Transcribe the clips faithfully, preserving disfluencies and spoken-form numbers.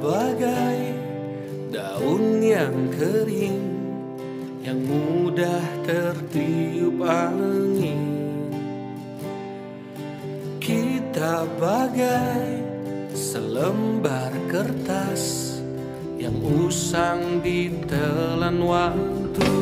bagai daun yang kering yang mudah tertiup angin. Kita bagai selembar kertas yang usang ditelan waktu.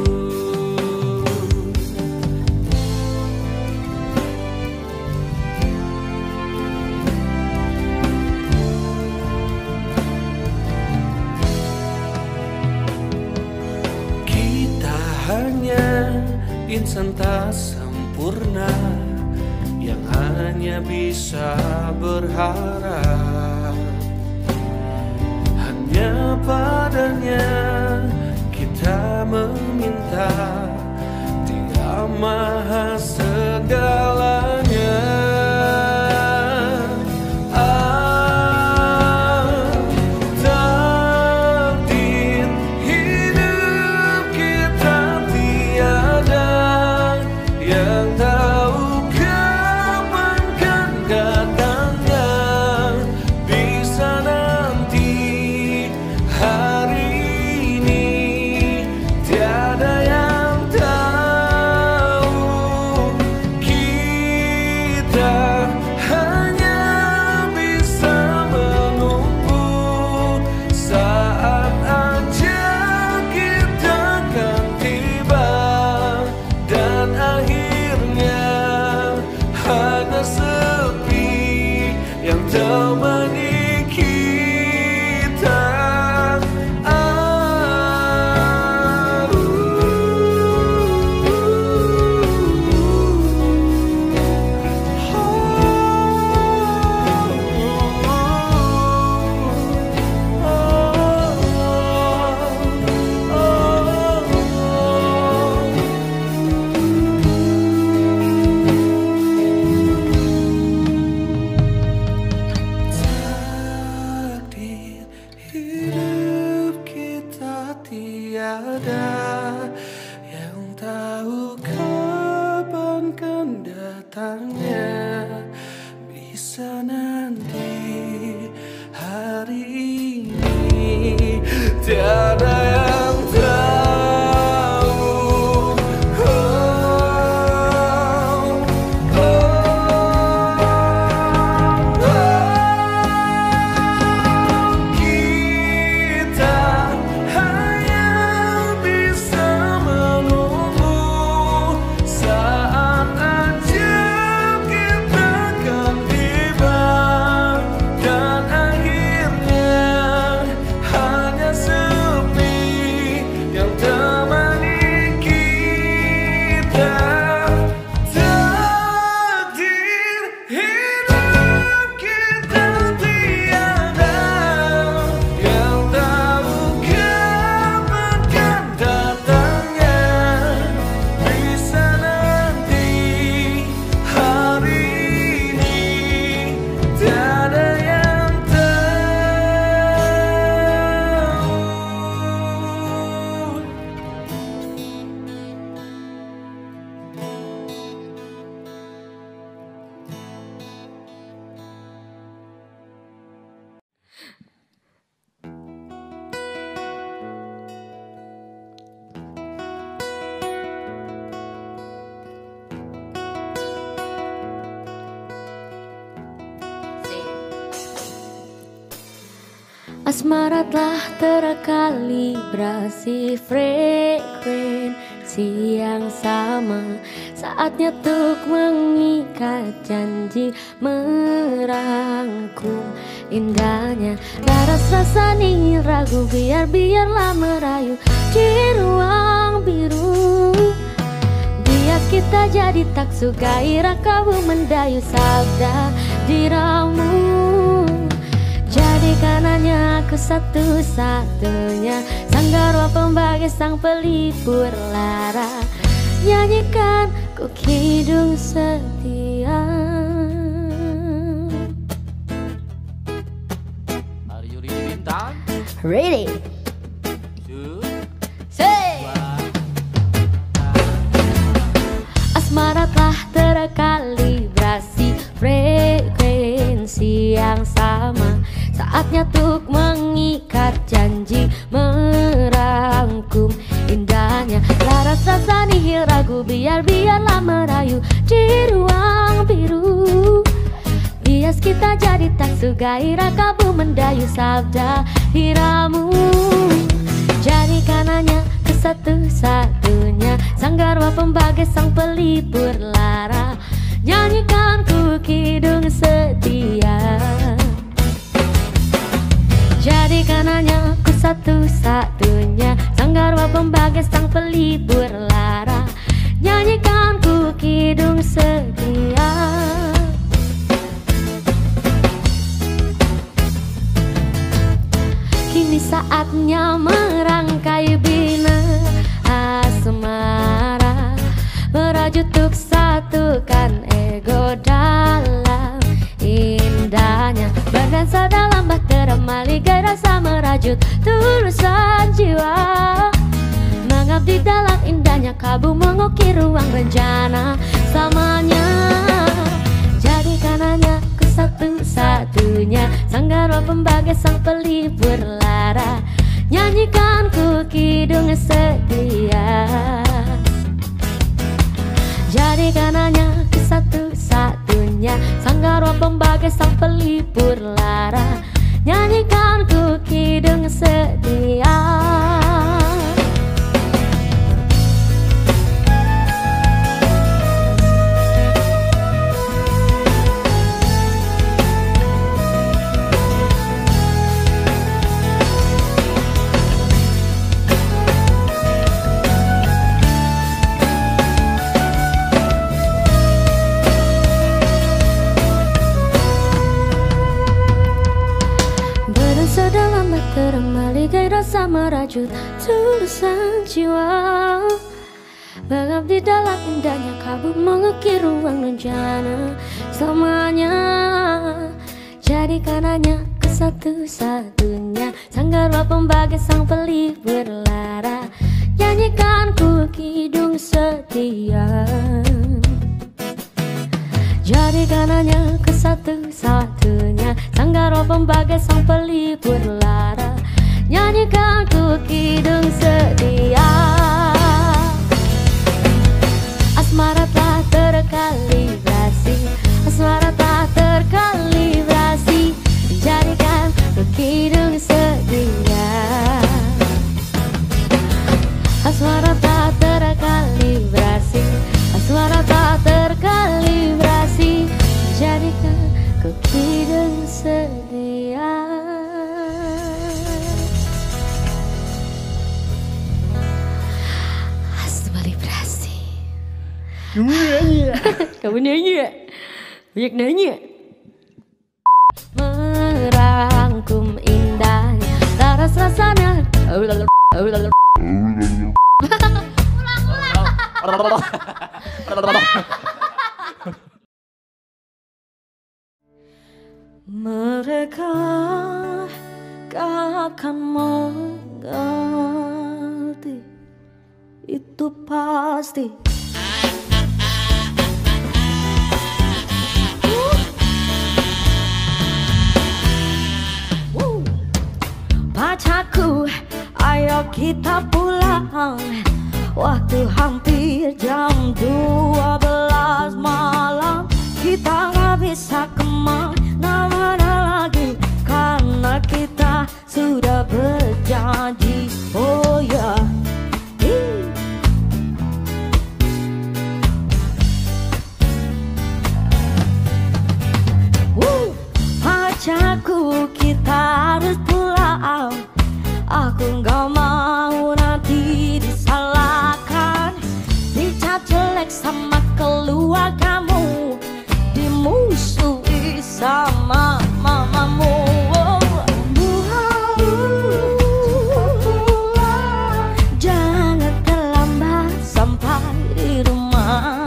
Hanya insan tak sempurna yang hanya bisa berharap. Hanya padanya kita meminta, Dia maha segalanya. Asmara telah terkalibrasi frekuensi yang sama. Saatnya untuk mengikat janji, merangkum indahnya laras rasani ragu. Biar-biarlah merayu di ruang biru. Biar kita jadi tak suka gairah kamu mendayu sabda diramu. Jadikan hanya aku satu-satunya Sanggarwa pembagai sang pelipur lara. Nyanyikan ku kidung setia. Are you ready, Bintang? Ready. Two, say. Asmara telah terkalibrasi frekuensi yang sama. Saatnya untuk mengikat gairah kabu mendayu sabda hiramu. Jadikan hanya ke satu-satunya Sanggarwa pembagai sang pelipur lara. Nyanyikan ku kidung setia. Jadikan hanya ku satu-satunya Sanggarwa pembagai sang pelipur lara. Nyanyikan ku kidung setia. Kini saatnya merangkai bina asmara, merajut untuk satukan ego dalam indahnya. Berdansa dalam bahtera maligai rasa merajut tulusan jiwa. Mengabdi dalam indahnya kabu mengukir ruang rencana selamanya. Jadikan hanya ku satu-satunya Sanggarwa pembagai sang pelipur lara. Nyanyikan ku kidung setia. Jadikan hanya ku satu-satunya Sanggarwa pembagai sang pelipur lara. Nyanyikan ku kidung setia. Dalam bahtera maligai rasa merajut tulusan jiwa. Mengabdi dalam indahnya kabu mengukir ruang rencana selamanya. Jadikan hanya ke satu-satunya Sanggarwa pembagai sang pelipur lara. Nyanyikan ku kidung setia. Jadikan hanya ke satu-satunya Sanggarwa pembagai sang pelipur lara. Nyanyikan ku kidung setia. Asmara telah terkalibrasi, asmara telah terkalibrasi. Jadikan ku kidung setia. Asmara telah terkalibrasi, asmara telah terkalibrasi. Jadikan ku kidung setia. Asmalibrasi. Kamu nanya, kamu nanya, banyak nanya. Merangkum indahnya laras rasanya. Mereka akan mengerti, itu pasti. Pacarku, ayo kita pulang. Waktu hampir jam dua belas malam. Kita gak bisa kemana-mana lagi karena kita sudah berjanji. Oh ya, yeah. Woo. Pacarku, kita harus pulang. Aku gak mau nanti disalahkan, dicat jelek sama keluargamu, dimusuhi sama mamamu. Jangan terlambat sampai di rumah.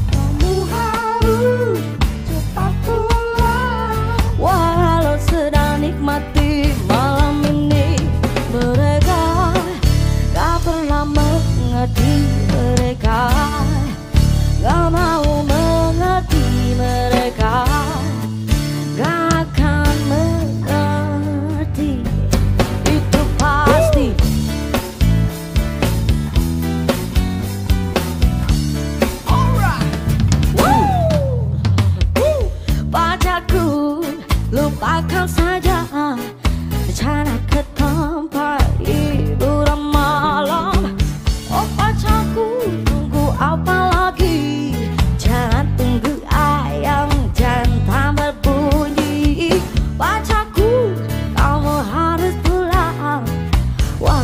Cepat pulang. Walau sedang nikmati malam ini, mereka gak pernah mengerti. Mereka gak mau mengerti. Mereka gak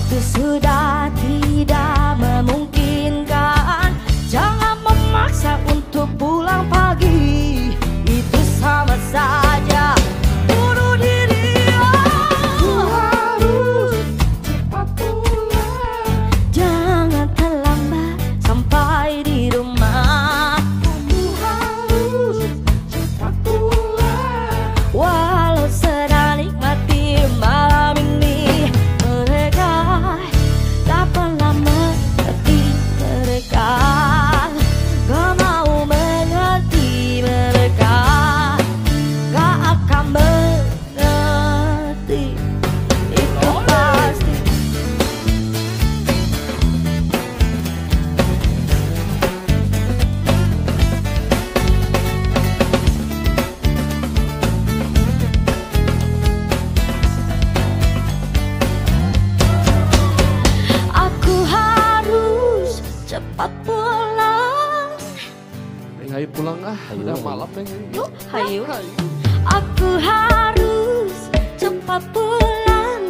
Waktu sudah tidak memungkinkan, jangan memaksa untuk pulang pagi. Itu sama saja bunuh diri. Aku harus cepat pulang. Jangan terlambat sampai di rumah. Kamu harus cepat pulang. Walau sedang nikmati malam ini, mereka tak pernah mengerti. Mereka gak mau mengerti. Mereka gak akan mengerti. Itu pasti. Aku harus cepat pulang. Neng, ayo pulang ah, udah malam Neng. Yuk, hayu. Aku harus cepat pulang.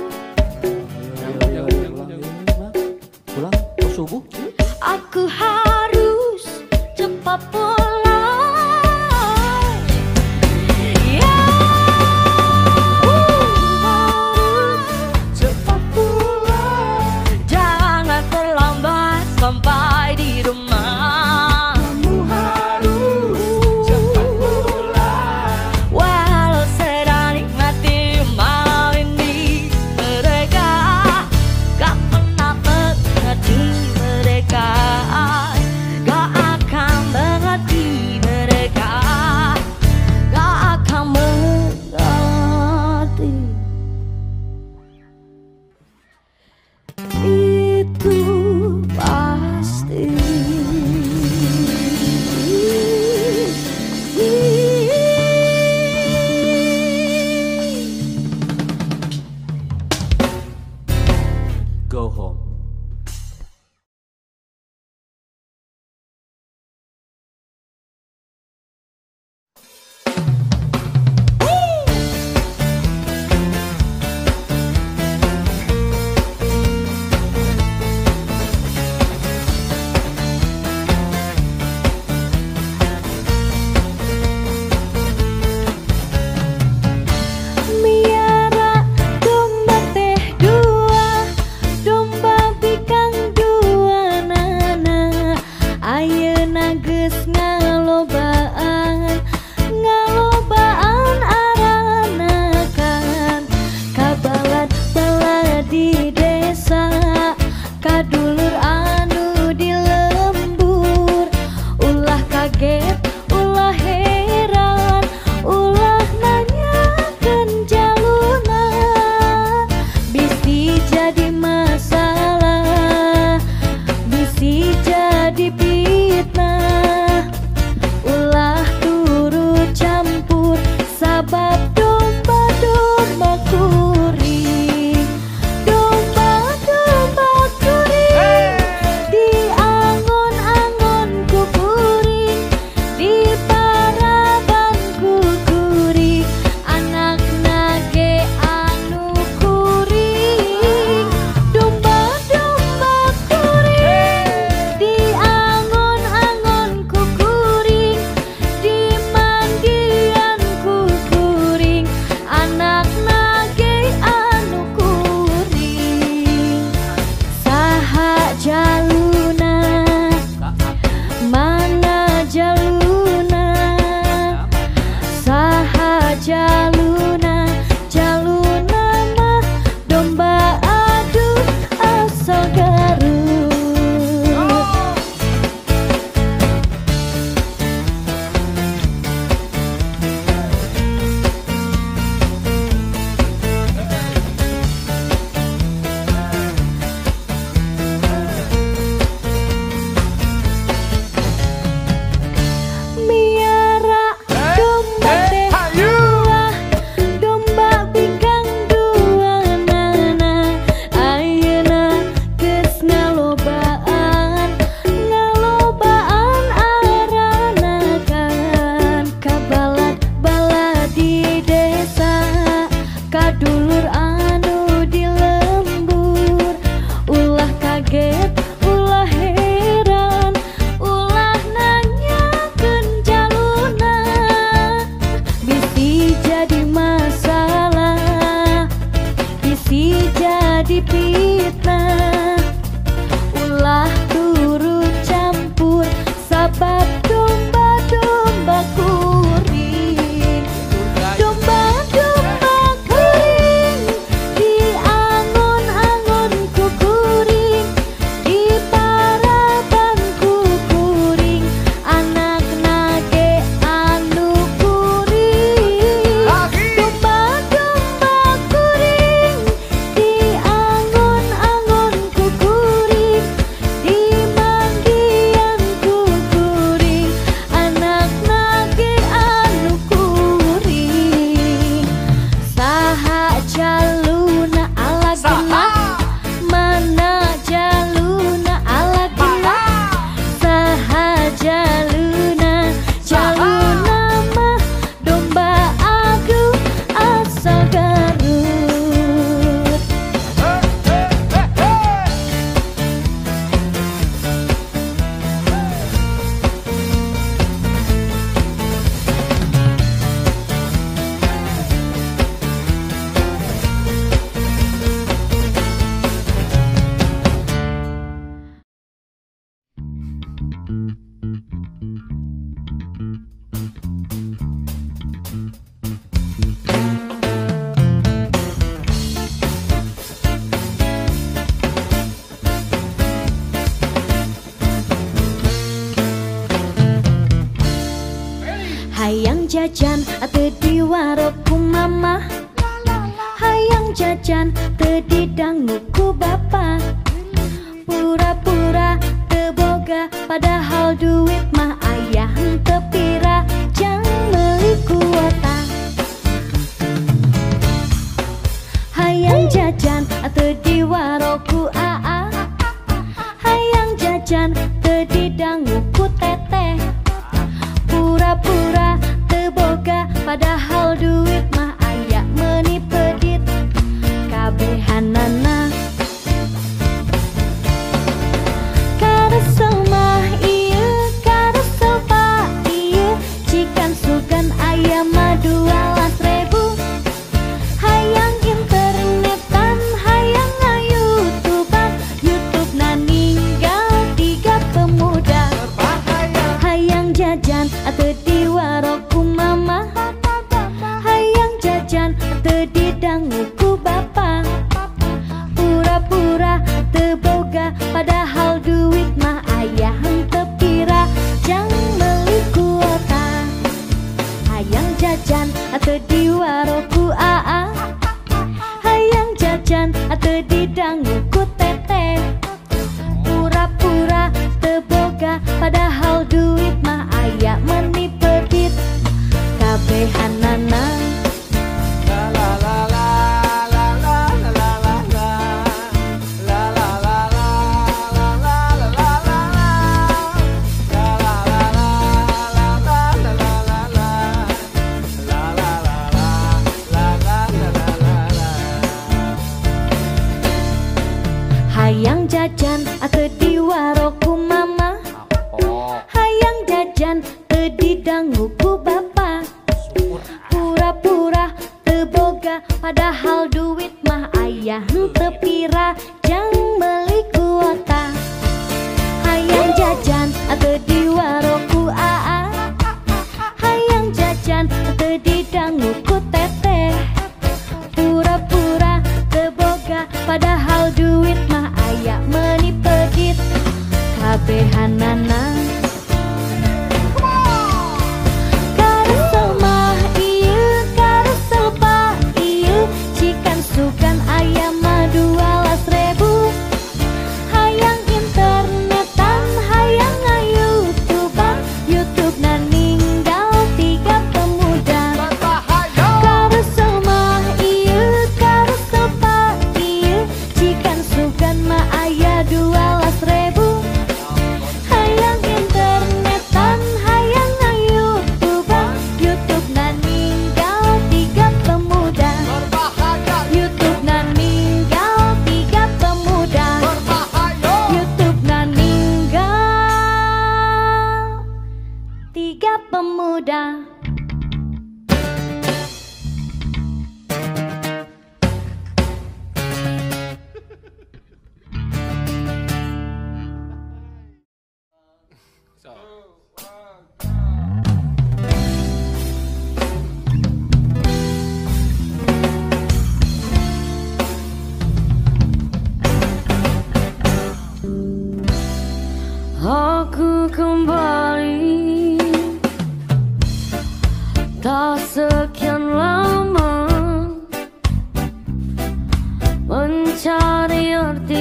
Pulang ke subuh. Aku harus cepat pulang. Ya, cepat pulang. Jangan terlambat sampai di rumah. Kamu harus cepat pulang. Walau sedang nikmati malam ini, mereka gak pernah mengerti. Mereka gak akan mengerti. Mereka gak akan mengerti. Itu pasti. Go home. Miara domba teh dua, domba bikang dua nana. Ayeuna geus ngalobaan, ngalobaan aranakan. Kabalad-balad di desa, kadulur anu di lembur. Ulah kaget, ulah heran, ulah nanyakeun jaluna. Bisi jadi masalah, bisi jadi fitnah. Ulah turut campur sabab domba-domba kuring. Domba-domba kuring diangon-angon ku kuring, diparaban ku kuring. Anak nage anu kuring, jadi fitnah. Ulah turut campur sabab domba-domba kuring. Domba-domba kuring di angon-angon ku kuring, di paraban ku kuring, anak nage anu kuring. Domba-domba kuring di angon-angon ku kuring, di manggian ku kuring, anak nage anu kuring. Saha jaluna ala genah, mana jaluna ala genah. Saha jaluna, jaluna mah domba adu asal Garut. Hayang jajan atuh di warokku mama, hayang jajan teu didangu ku bapa. Pura-pura teu boga padahal duit mah aya henteu pira, jang meuli kuota. Hayang jajan atuh di warokku aa, hayang jajan teu didangu ku teteh. Pura-pura teu boga padahal duit mah aya meuni pedit kabehanana. Karesel mah ieu, karesel pa ieu, cikan sugan aya mah dua belas ribu. Hayang internetan, hayang nga-youtuban, YouTube na ninggal tiga pemuda. Hayang jajan atuh di warokku mama, hayang jajan atuh didangu ku bapa. Pura-pura teu boga padahal duit mah aya henteu pira, jang meuli kuota. Hayang jajan atuh di warokku aa, hayang jajan atuh didangu ku teteh. Pura-pura teu boga padahal duit mah aya meuni pedit kabehanana. Hayang jajan atuh di warokku mama, hayang jajan teu didangu ku bapa. Pura-pura teu boga padahal duit mah aya henteu pira, jang meuli kuota. Hayang jajan atuh di warokku aa, hayang jajan teu didangu ku teteh. Pura-pura teu boga padahal duit mah aya meuni pedit kabehanana. Karesel mah ieu, karesel pa ieu, cikan sugan aya mah dua belas ribu. Hayang internetan, hayang nga-youtuban, YouTube na ninggal tiga pemuda. Karesel mah ieu, karesel pa ieu, cikan sugan mah aya dua belas ribu. Hayang mencari arti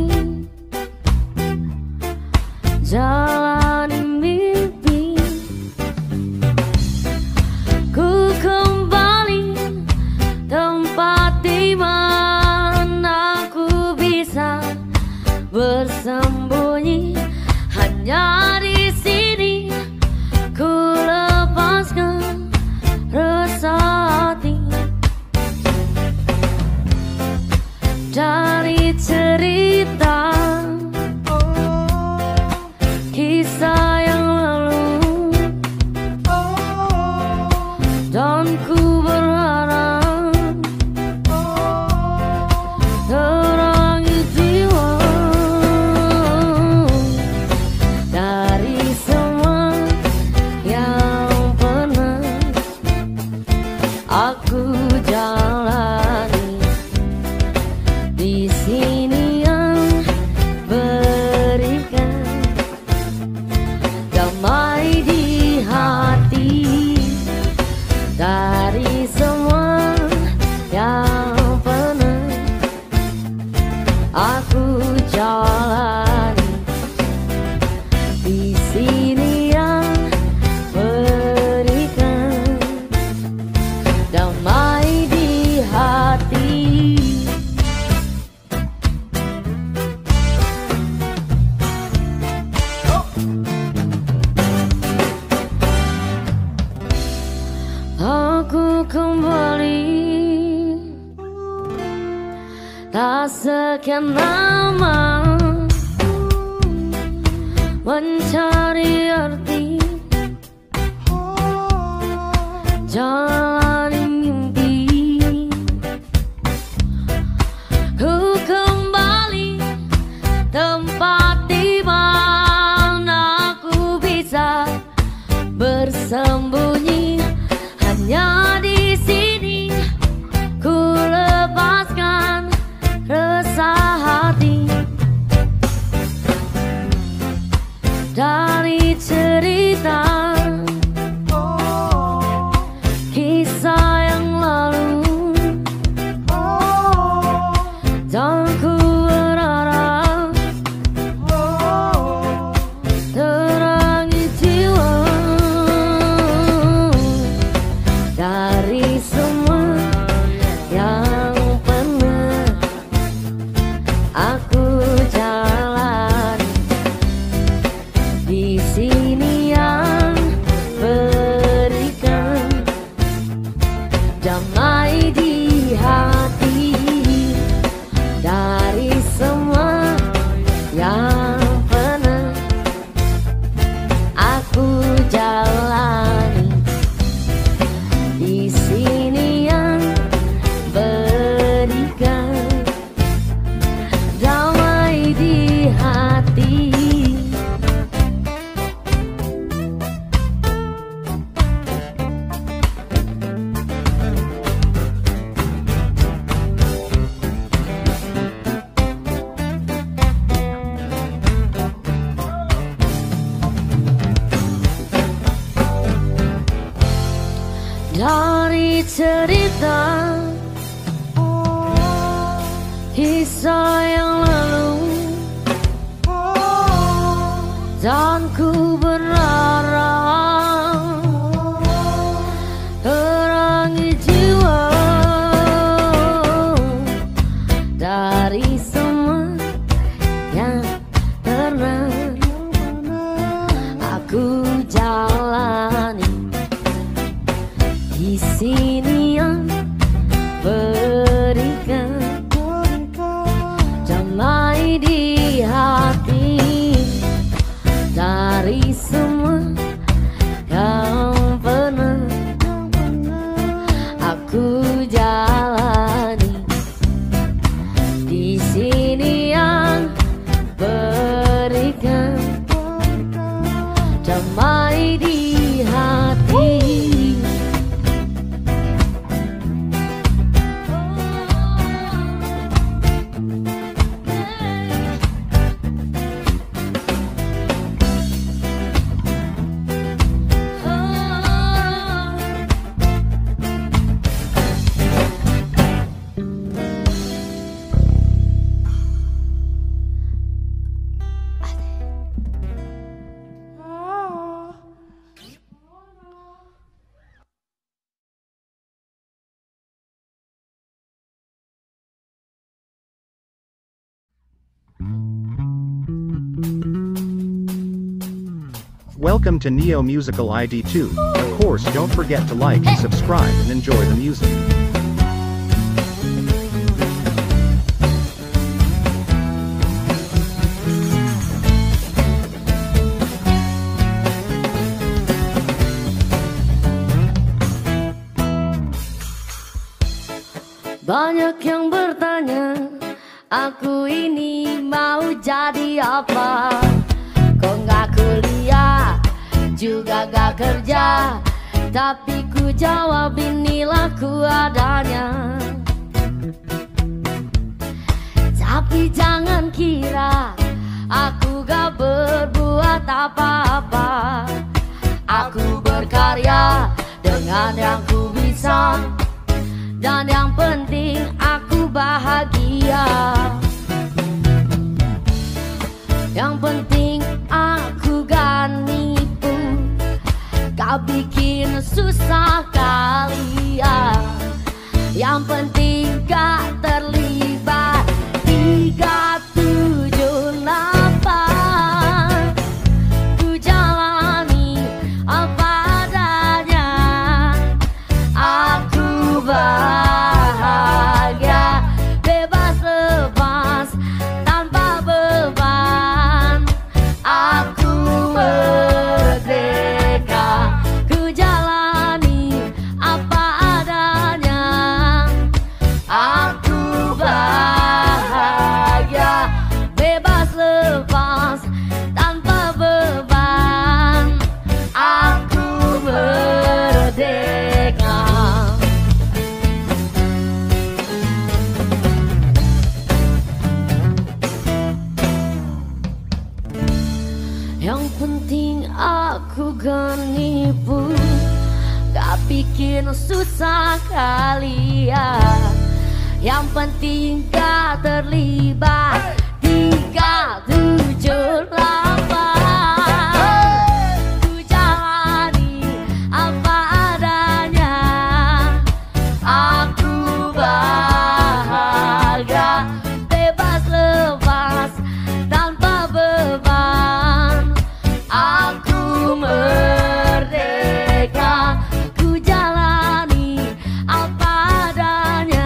jalani mimpi. Ku kembali tempat di mana ku bisa bersembunyi. Hanya di sini ku lepaskan resah hati dari cerita kisah yang lalu, dan ku berharap terangi jiwa dari semua yang pernah aku jalani. Di sini yang berikan damai di hati dari semua yang pernah aku jalani. Di sini yang berikan damai di hati. Aku kembali tak sekian lama mencari arti jalani mimpi. Ku kembali tempat di mana ku bisa bersembunyi. Hanya di sini ku lepaskan resah hati dari cerita kisah yang lalu, dan ku berharap terangi jiwa dari semua yang pernah aku jalani. Di sini yang berikan damai di hati dari semua yang pernah aku jalani. Di sini yang berikan damai di hati. Dari cerita kisah yang lalu, dan ku berharap terangi jiwa dari semua yang pernah aku jalani. Di sini yang berikan damai di hati dari semua yang pernah aku jalani. Di sini yang berikan damai di hati. Welcome to Neo Musical I D two. Of course, don't forget to like and subscribe and enjoy the music. Banyak yang bertanya, aku ini mau jadi apa? Kok gak kuliah, juga gak kerja, tapi ku jawab inilah ku adanya. Tapi jangan kira aku gak berbuat apa-apa. Aku berkarya dengan yang ku bisa, dan yang penting aku bahagia. Yang penting aku gak nipu, gak bikin susah kalian. Yang penting gak terlibat tiga tujuh delapan. Ku jalani apa adanya, aku bahagia, bebas lepas tanpa beban. Aku merdeka, ku jalani apa adanya. Aku bahagia, bebas lepas tanpa beban. Aku merdeka. Yang penting aku gak nipu, gak bikin susah kalian. Yang penting gak terlibat tiga tujuh delapan. Ku jalani apa adanya, aku bahagia, bebas lepas tanpa beban. Aku merdeka, ku jalani apa adanya.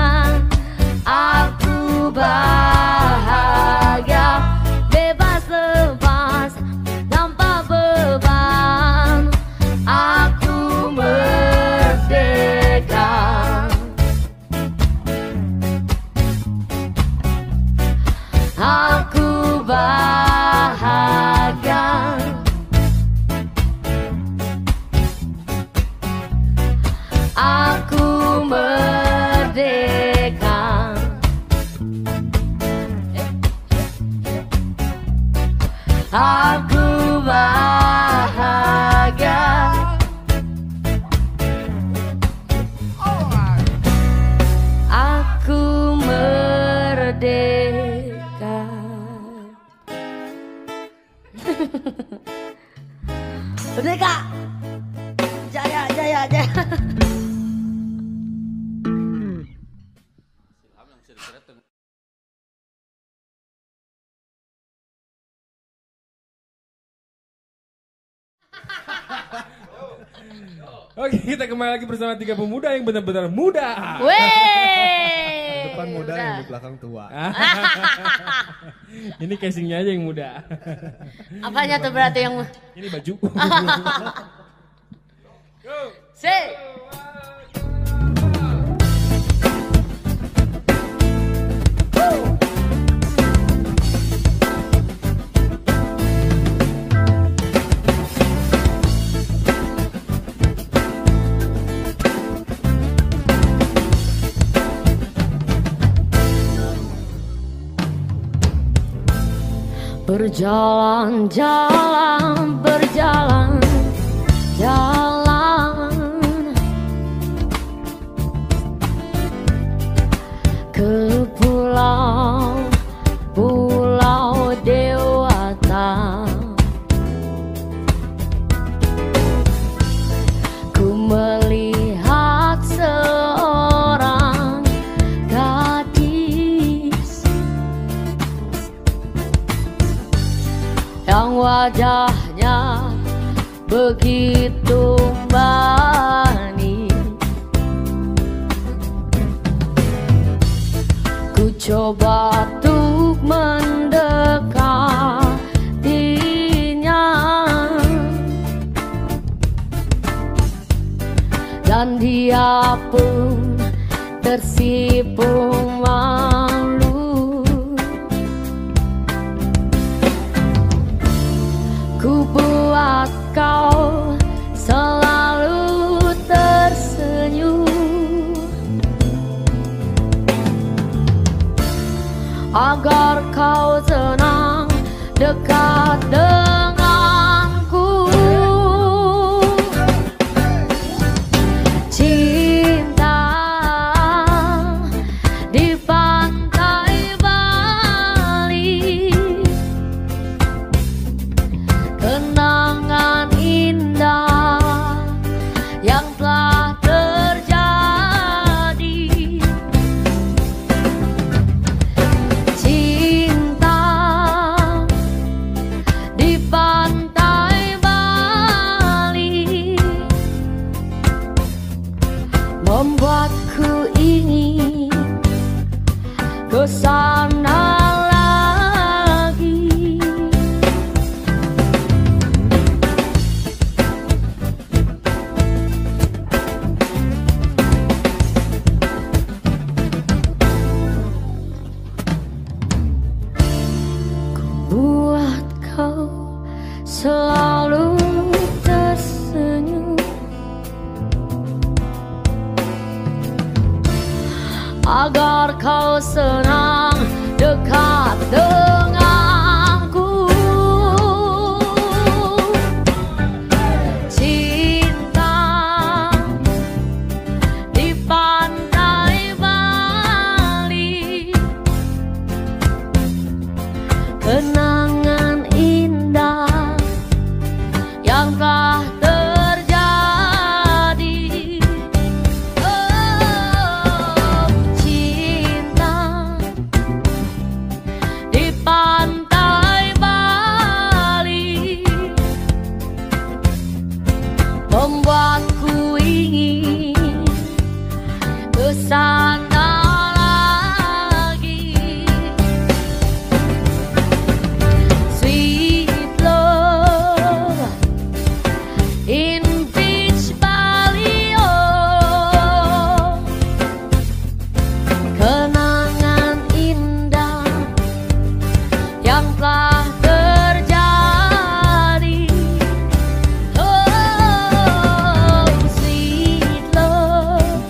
Aku bahagia, bebas lepas tanpa beban. Aku merdeka. Aku bahagia, aku merdeka. Aku bahagia, aku merdeka. Merdeka, jaya jaya jaya. Oke, kita kembali lagi bersama tiga pemuda yang benar-benar muda. Weh. Depan muda yang di belakang tua. Ini casingnya aja yang muda. Apanya tuh berarti yang Ini baju. Si. Berjalan, jalan, berjalan, jalan ke pulau, pulau dewata. Ku melihat seorang gadis yang wajahnya begitu manis. Ku coba untuk mendekatinya, dan dia pun tersipu malu. Ku buat kau selalu tersenyum, agar kau senang dekat denganku. Cinta di pantai Bali, kenangan indah yang telah terjadi. Cinta di pantai Bali membuatku ingin ke sana lagi. Buat kau selalu tersenyum, agar kau senang dekat denganku. Cinta di pantai Bali, kenangan indah yang telah terjadi. Oh, cinta di pantai Bali membuatku ingin ke sana lagi. Sweet love in Beach Bali, oh, kenangan indah yang telah terjadi. Oh, sweet love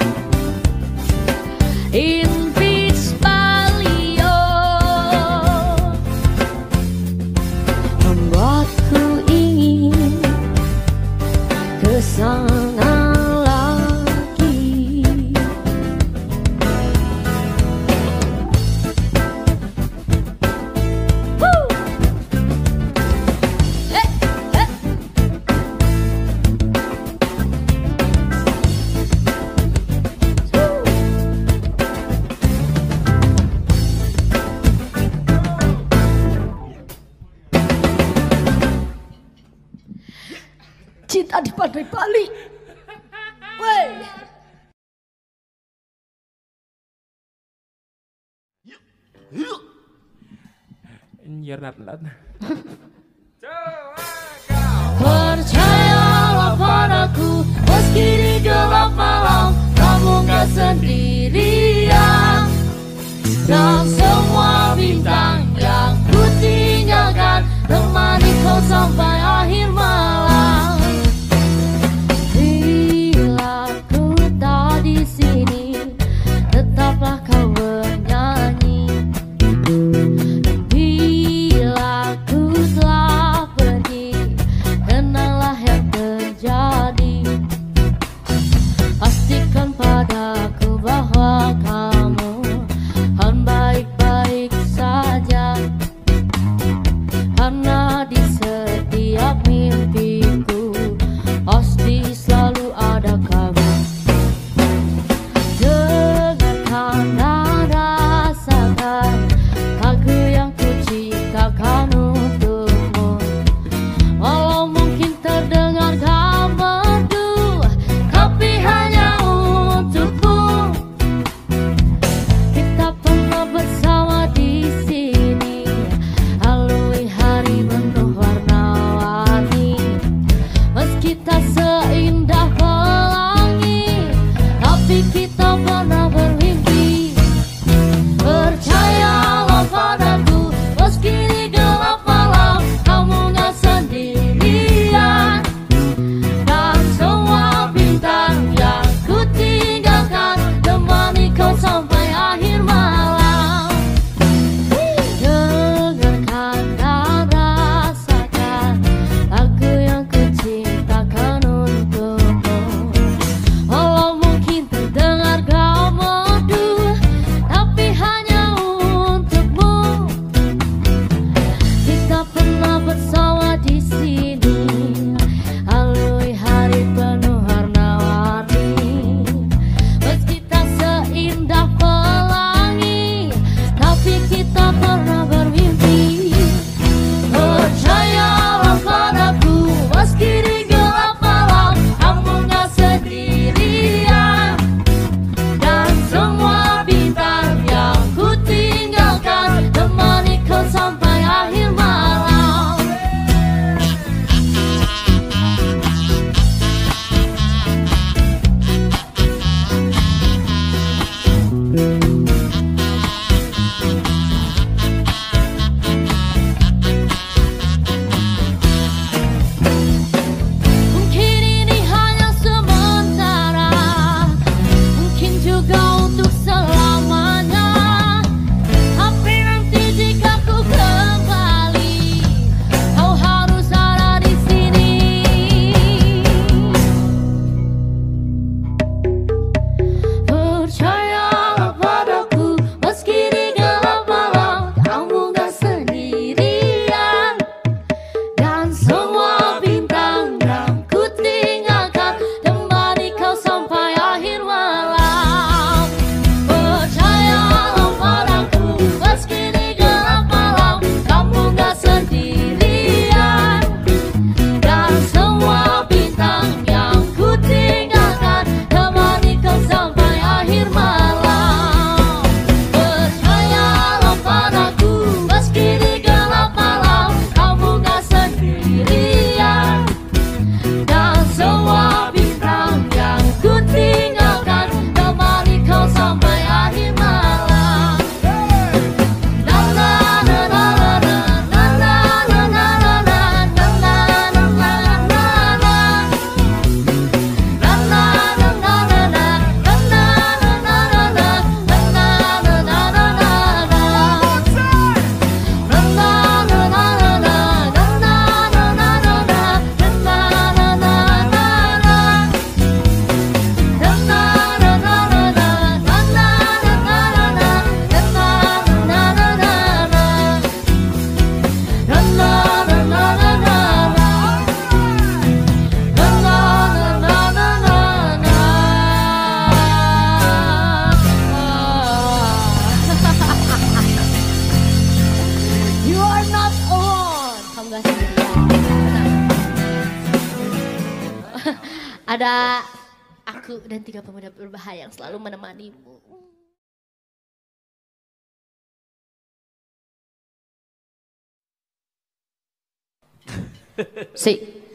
in Beach Bali, oh, membuatku ingin ke sana lagi. Woo! Eh, eh. Woo! Cinta di pantai Bali. Wey. You're not allowed. Percayalah padaku, meski di gelap malam kamu gak sendirian. Dan semua bintang yang ku tinggalkan temani kau sampai akhir malam. Bila ku tak di sini, tetaplah kau bernyanyi. Bila ku telah pergi, kenanglah yang terjadi. Pastikan padaku bahwa kamu akan baik-baik kamu gak sendirian. Ada aku dan tiga pemuda berbahaya yang selalu menemanimu. Si.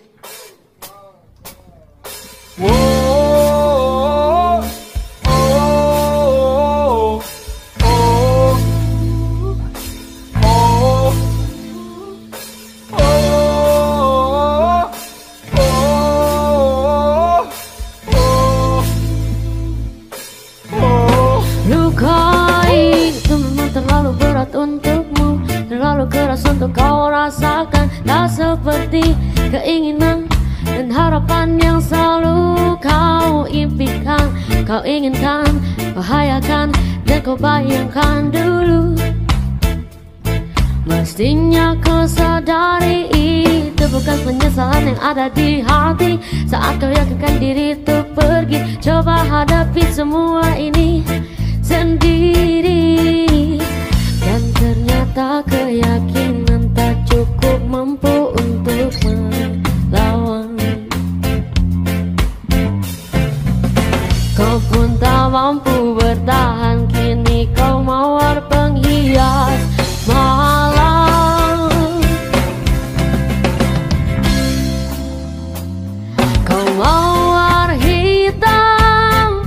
Whoa, oh, oh, oh, oh, luka itu memang terlalu berat untukmu, terlalu keras untuk kau rasakan. Tak seperti keinginan dan harapan yang selalu kau impikan. Kau inginkan, bahayakan, dan kau bayangkan dulu. Mestinya kau sadari itu bukan penyesalan yang ada di hati. Saat kau yakinkan diri untuk pergi, coba hadapi semua ini sendiri. Dan ternyata keyakinan tak cukup mampu untuk melawan. Kau pun tak mampu bertahan, kini kau mawar penghias malam. Kau mawar hitam,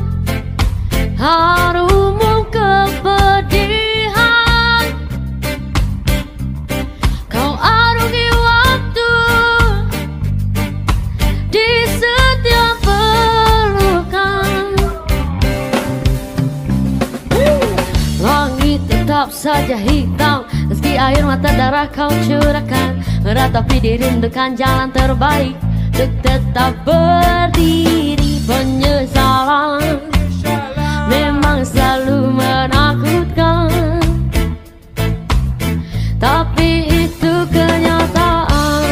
harummu kepedihan. Kau arungi waktu di setiap pelukan. Langit tetap saja hitam, meski air mata darah kau curahkan. Meratapi dirindukan jalan terbaik untuk tetap berdiri. Penyesalan memang selalu menakutkan, tapi itu kenyataan.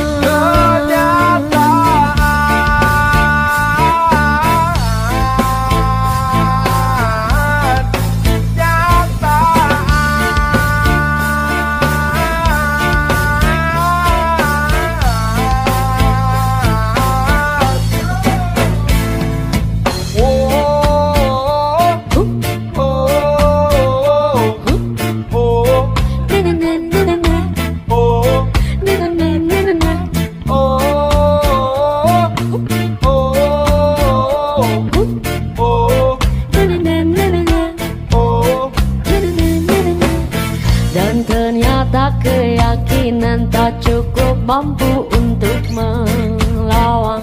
Dan ternyata keyakinan tak cukup mampu untuk melawan.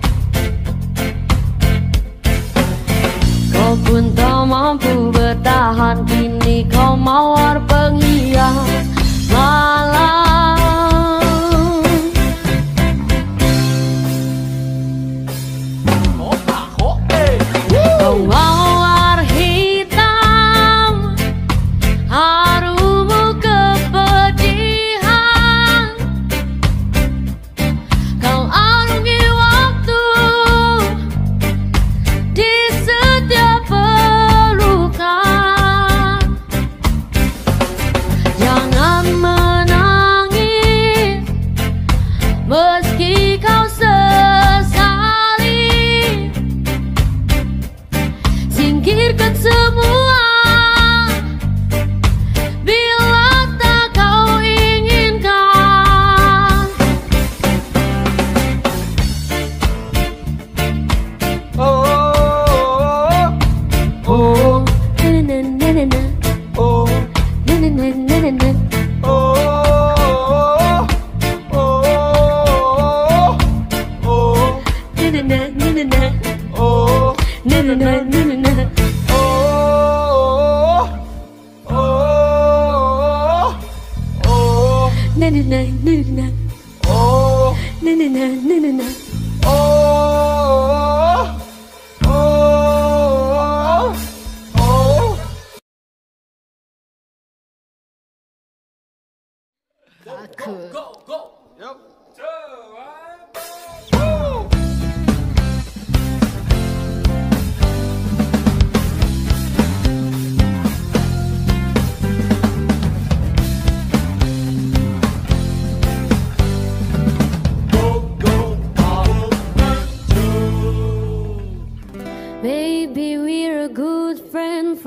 Kau pun tak mampu bertahan, kini kau mawar penghias malam. Kau mawar hitam, harummu kepedihan. Kau arungi waktu di setiap pelukan. Jangan menangis meski kau sesali. Singkirkan semua bila tak kau inginkan. oh, Oh, na na na na na, oh, na na na na na na. oh, oh, oh, Na na na na na na, oh, na na na na na na. oh, oh, oh, Na na na na na na, oh, na na na na na na. oh, oh, oh. Aku. Yuk.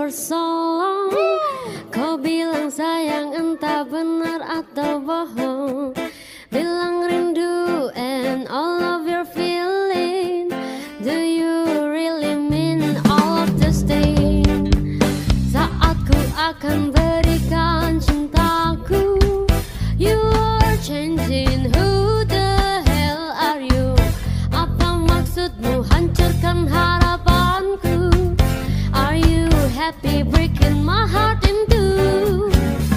for so long. Kau bilang sayang entah benar atau bohong. Bilang rindu and all of your feeling. Do you really mean all of this thing? Saat ku akan berikan cintaku, you are changing. Who the hell are you? Apa maksudmu hancurkan harapanku? Are you happy breaking my heart in two?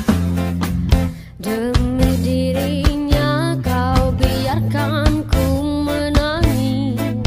Demi dirinya kau biarkan ku menangis.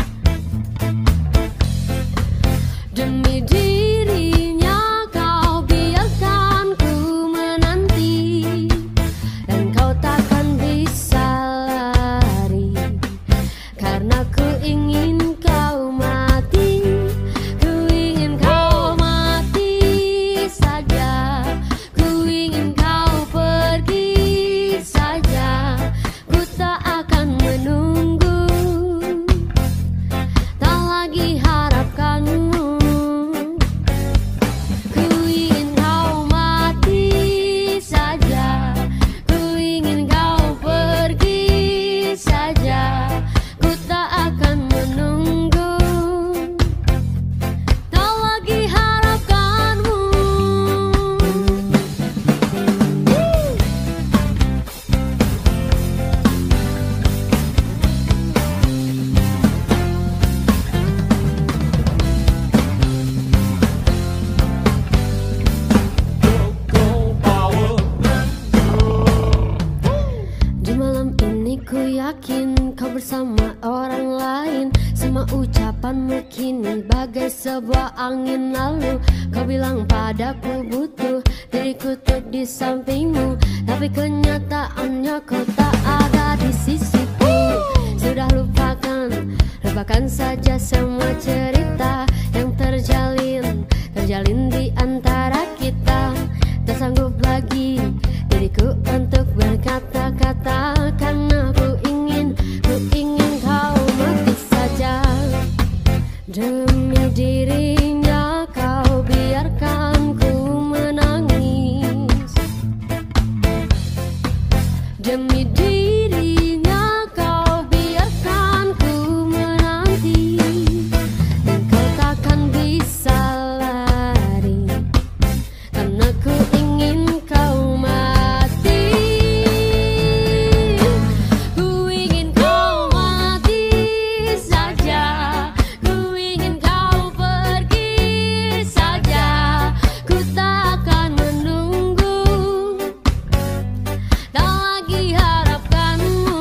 Demi dirinya kau biarkan ku menanti. Dan kau takkan bisa lari, karena ku ingin kau mati. Ku ingin kau mati saja. Ku ingin kau pergi saja. Ku tak akan menunggu, tak lagi harapkanmu. Ku ingin kau mati saja. Ku ingin kau pergi saja. Ku tak akan menunggu, tak lagi harapkanmu. Di malam ini ku yakin kau bersama orang lain. Semua ucapanmu kini bagai sebuah angin lalu. Kau bilang padaku butuh diriku tuh di sampingmu, tapi kenyataannya kau tak ada di sisiku. Sudah lupakan, lupakan saja semua cerita yang terjalin, terjalin di antara kita. Tak sanggup lagi diriku untuk berkata-kata, karena ku ingin, ku ingin kau mati saja. Demi dirinya kau biarkan ku menangis. Demi dirinya kau biarkan ku menanti. Dan kau takkan bisa lari, karena ku ingin kau mati. Ku ingin kau mati saja. Ku ingin kau pergi saja. Ku tak akan menunggu, tak lagi harapkanmu.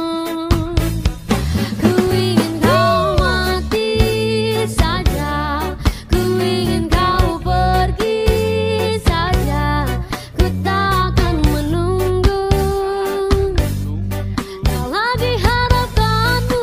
Ku ingin kau mati saja. Ku ingin kau pergi saja. Ku tak akan menunggu, tak lagi harapkanmu.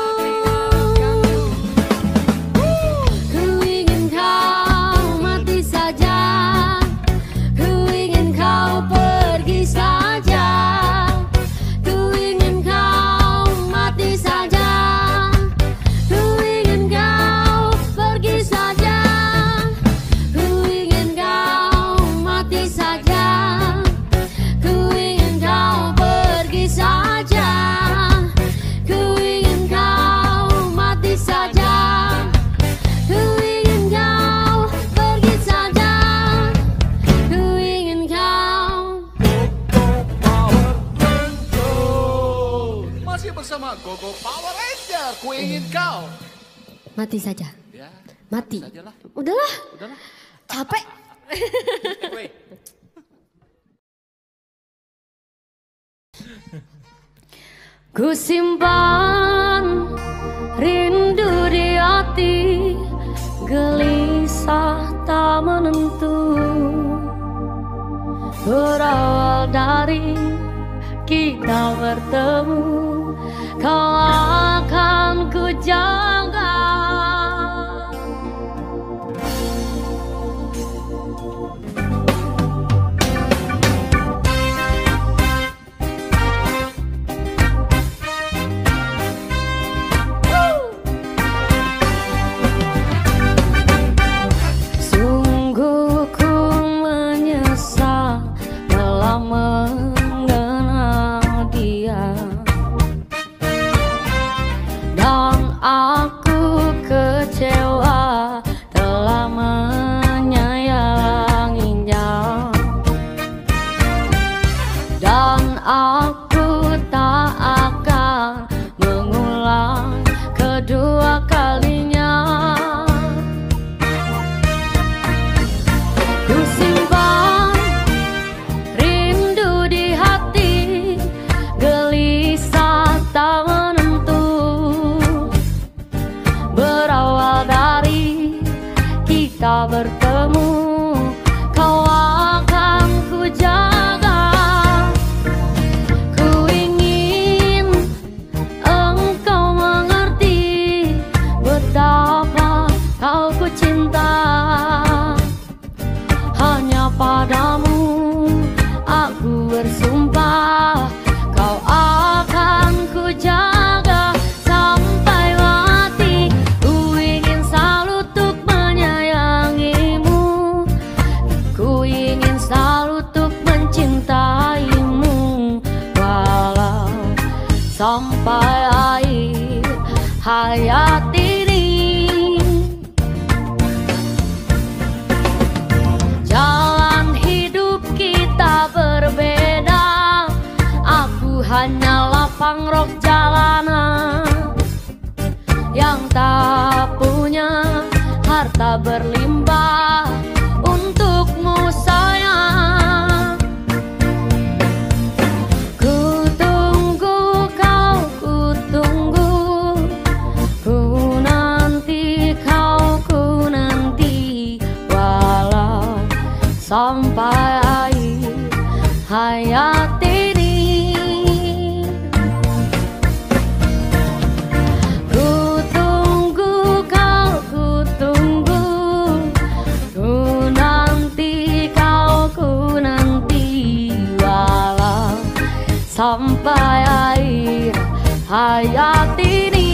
Ku ingin kau mati saja. Ku ingin kau pergi saja. Ku ingin kau mati saja. Ku ingin kau pergi saja. Ku ingin kau mati saja. Ku ingin kau pergi saja. Ku ingin kau mati saja. Ku ingin kau pergi saja. Ku ingin kau. Masih bersama Gogo Power Ranger. Ku ingin kau. Mati saja. Ya, Mati. sajalah. Udahlah, Udahlah. capek. Wait. Ku simpan rindu di hati, gelisah tak menentu. Berawal dari kita bertemu, kau akan ku jaga. Sungguh aku tak akan mengulang kedua kalinya. Ku simpan rindu di hati, gelisah tak menentu. Berawal dari kita bertemu, kau akan ku jaga. Ku ingin engkau mengerti betapa kau ku cinta. Hanya padamu aku bersumpah, kau akan ku jaga sampai mati. Ku ingin selalu untuk menyayangimu, ku ingin selalu untuk mencintaimu, walau sampai akhir hayat ini. Jalan hidup kita berbeda, aku hanyalah pangrok jalanan yang tak punya harta berlimpah untukmu sayang. Ku tunggu kau, ku tunggu, ku nanti kau, ku nanti, walau sampai akhir hayat ini. Ku tunggu kau, ku tunggu, ku nanti kau, ku nanti, walau sampai akhir hayat ini.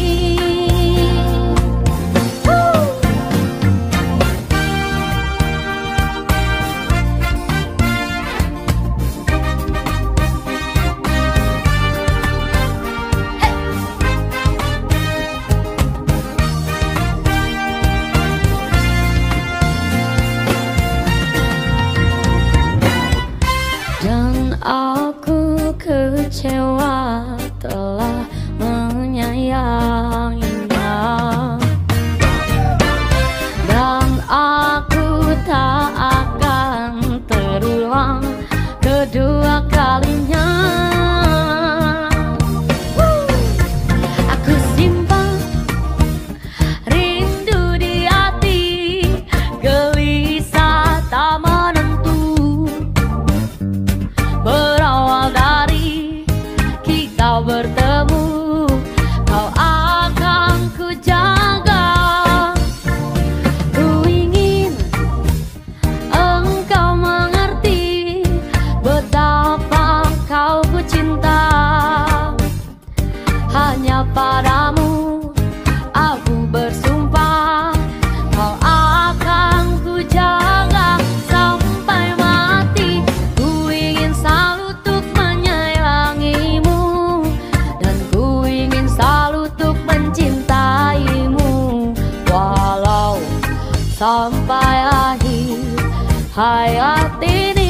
Dan aku kecewa telah menyayanginya, dan aku tak akan terulang kedua kalinya. Aku simpan rindu di hati, gelisah tak menentu. Berawal dari kita bertemu, kau akan ku jaga. Ku ingin engkau mengerti betapa kau ku cinta. Hanya padamu aku bersumpah, kau akan ku jaga sampai mati. Ku ingin selalu untuk menyayangimu, dan ku ingin selalu untuk mencintaimu, walau sampai akhir hayat ini.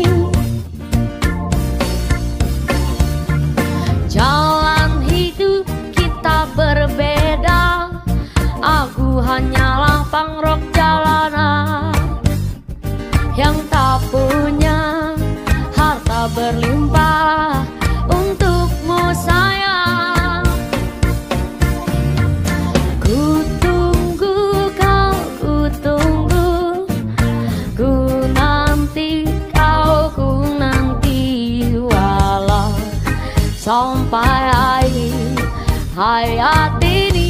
Jalan hidup kita berbeda, aku hanyalah pangrok jalanan yang tak punya harta berlimpah untukmu sayang. Ku tunggu kau, ku tunggu, ku nanti kau, ku nanti, walau sampai akhir hayat ini.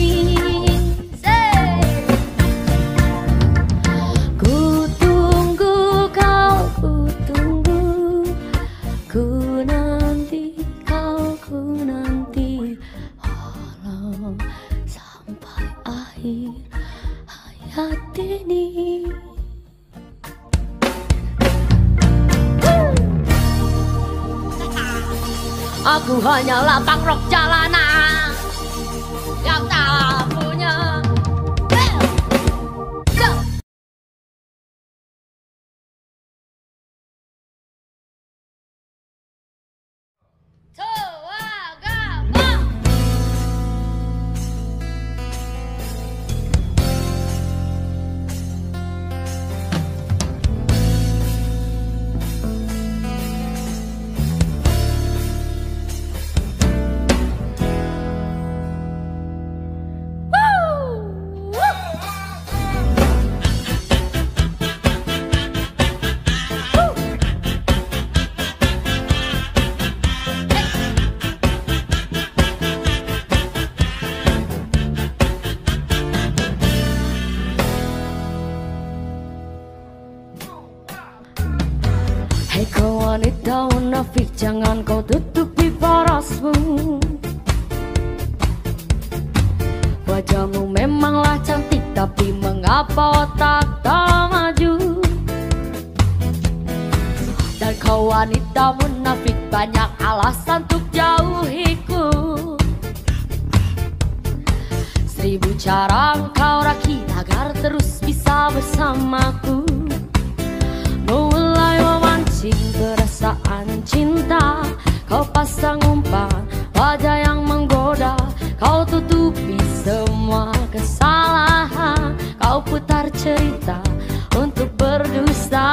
Ku tunggu kau, ku tunggu, ku nanti kau, ku nanti, walau sampai akhir hayat ini. Aku hanyalah pangrok jalanan yang tak punya. jangan kau tutupi parasmu. Wajahmu memanglah cantik, tapi mengapa otak tak maju? Dan kau wanita munafik, banyak alasan untuk jauhiku. Seribu cara kau rakit agar terus bisa bersamaku. Mulai memancing perasaan cinta, kau pasang umpan wajah yang menggoda. Kau tutupi semua kesalahan, kau putar cerita untuk berdusta.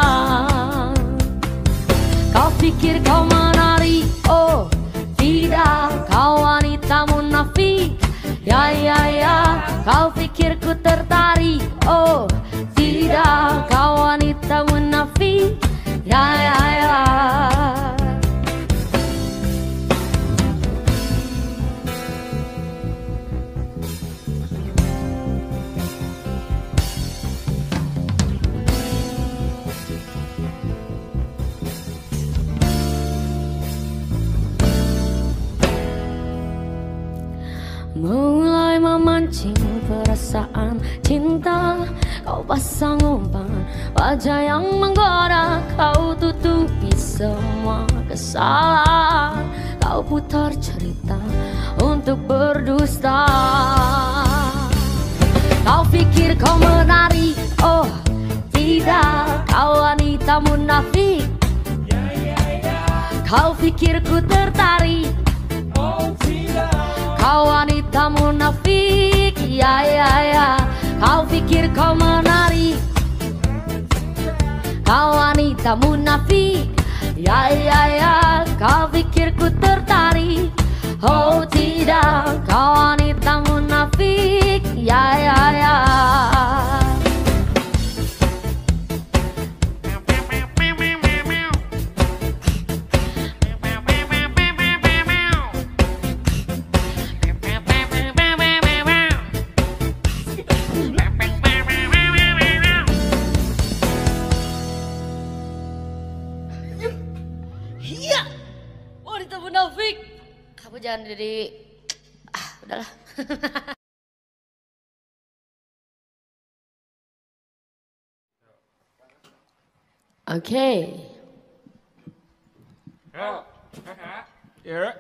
Kau pikir kau menarik, oh tidak, kau wanita munafik. Ya ya ya, kau pikir ku tertarik, oh tidak, kau wanita munafik. Ya ya ya. Mulai memancing perasaan cinta, kau pasang umpan wajah yang menggoda. Kau tutupi semua kesalahan, kau putar cerita untuk berdusta. Kau pikir kau menarik, oh tidak, kau wanita munafik. Kau pikir ku tertarik, oh tidak, kau wanita munafik. Ya ya ya, kau pikir kau menarik, kau wanita munafik. Ya ya ya, kau pikir ku tertarik, oh tidak, kau wanita munafik. Ya ya ya. Iya, wanita munafik. Kamu jangan jadi, ah udahlah. Oke. Ya.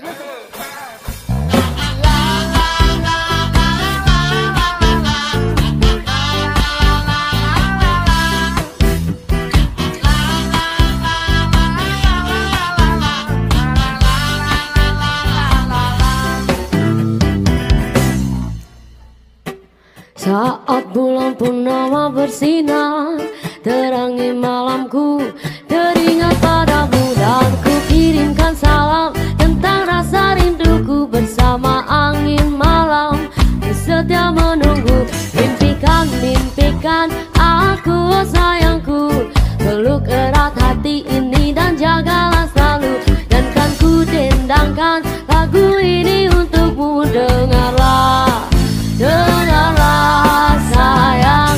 Saat bulan purnama bersinar, terangi malamku, teringat padamu dan ku kirimkan salam tentang rasa rinduku bersama angin malam. Setia menunggu, mimpikan, mimpikan aku sayangku. Peluk erat hati ini dan jagalah selalu. Dan kan ku dendangkan lagu ini untukmu. Dengarlah, dengarlah sayang.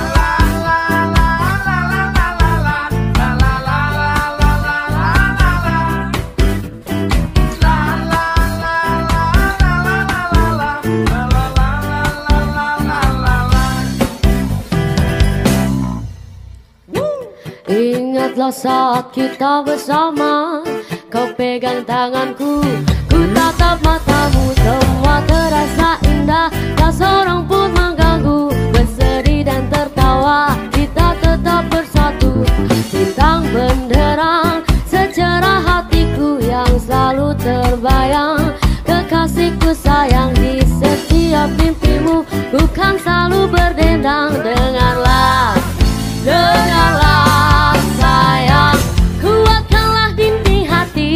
Ingatlah saat kita bersama, kau pegang tanganku, ku tatap matamu. Semua terasa indah, tak seorang pun mengganggu. Bersedih dan tertawa, kita tetap bersatu. Bintang benderang secerah hatiku yang selalu terbayang. Kekasihku sayang, di setiap mimpimu bukan selalu berdendang. Dengarlah, dengarlah sayang, kuatkanlah dinding hati.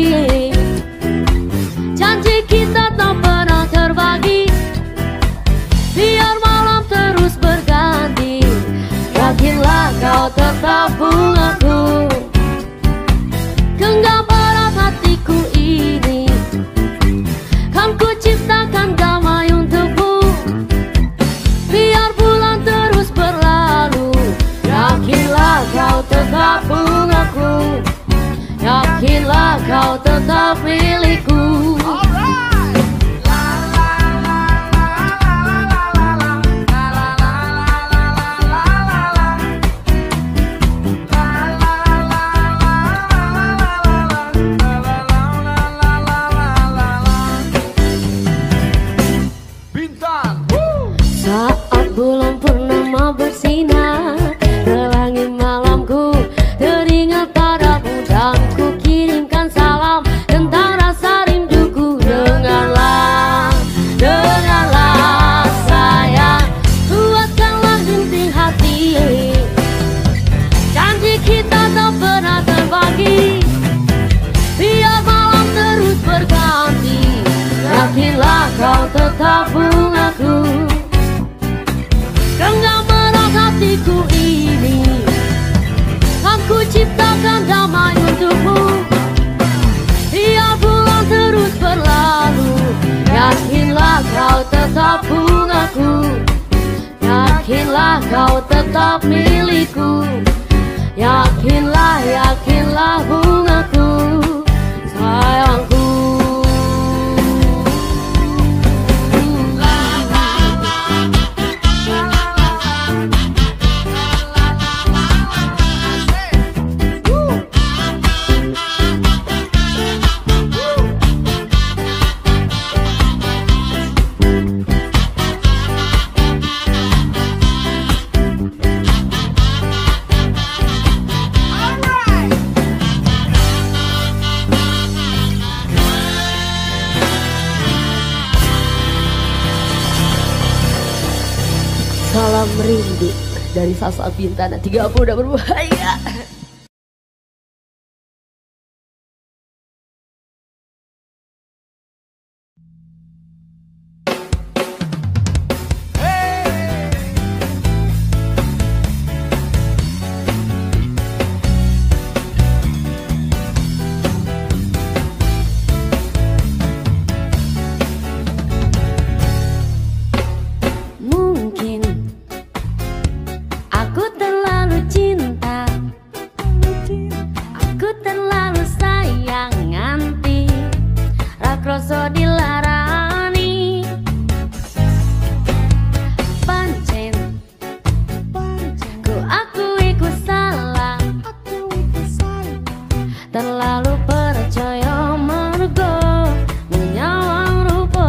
Janji kita tak pernah terbagi, biar malam terus berganti. Yakinlah kau tetap bungaku, genggam erat hatiku ini. Kan ku ciptakan damai untukmu, biar bulan terus berlalu. Yakinlah kau milikku. Saat bulan purnama bersinar ke langit malamku, teringat padamu dan ku kirimkan salam tentang rasa rinduku. Dengarlah, dengarlah sayang, kuatkanlah genting hati. Janji kita tak pernah terbagi, biar malam terus berganti. Yakinlah kau tetap bungaku, genggam erat hatiku ini. Aku ciptakan damai untukmu, biar bulan terus berlalu. Yakinlah kau tetap bungaku, yakinlah kau tetap milikku. Yakinlah, yakinlah bungaku, sayangku. Salam rindu dari Sasa Bintana tiga puluh udah berbahaya. Aku terlalu cinta, aku terlalu sayang nganti rakroso dilarani. Pancen ku akui ku salah, terlalu percaya mergo menyawang rupa.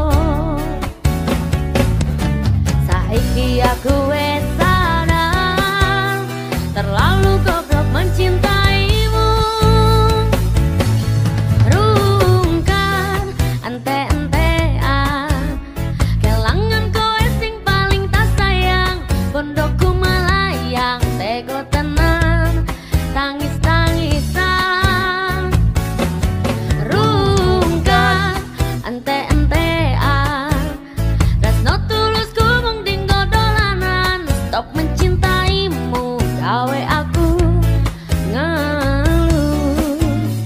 Saiki aku wes terlalu goblok mencintaimu. Rungkan ente-entean, kelangan kowe sing paling tak sayang. Pondokku melayang, tego tenan, tangis-tangisan. Rungkan ente-entean, tresno tulus ku mung dinggo dolanan. Stop mencintaimu, gawe aku ngeluh.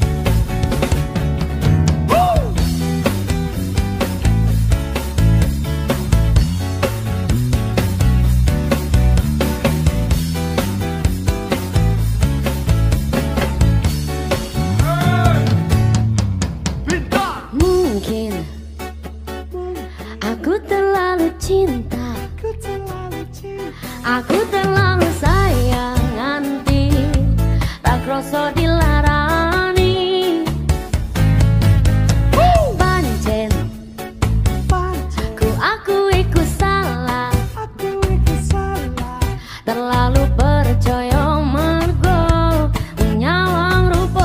Mungkin aku terlalu cinta, aku terlalu sayang nganti rakroso dilarani. Pancen ku akui ku salah, terlalu percaya mergo menyawang rupa.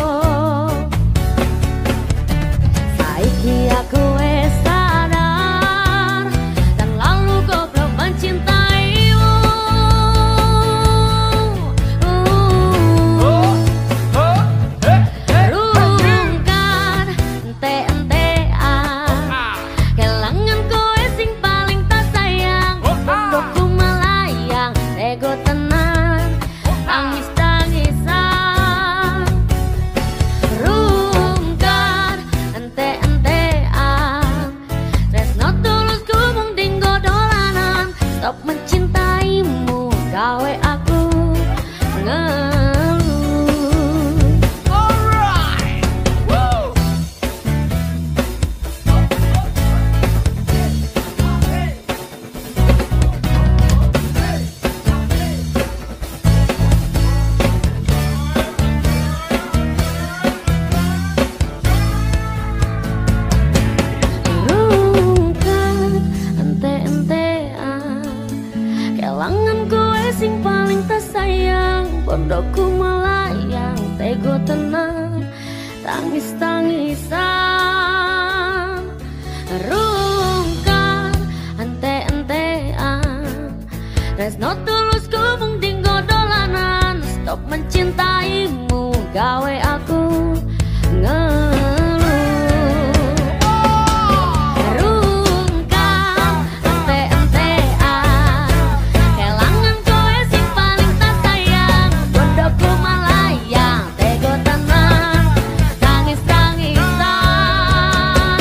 Saiki aku wes sadar, terlalu goblok mencintaimu. Rungkan ente-entean, kelangan kowe sing paling tak sayang. Pondokku melayang, ego tenan, tangis-tangisan. Rungkan ente-entean, Bodohku melayang, tego tenang, tangis-tangisan, rungkar, ente-entean, resno tulus kumung dinggo dolanan, stop mencintaimu, gawe aku ngeluh. Rungkar, ente-entean, kelangan kowe sing paling tak sayang, bodohku melayang, tego tenang, tangis-tangisan,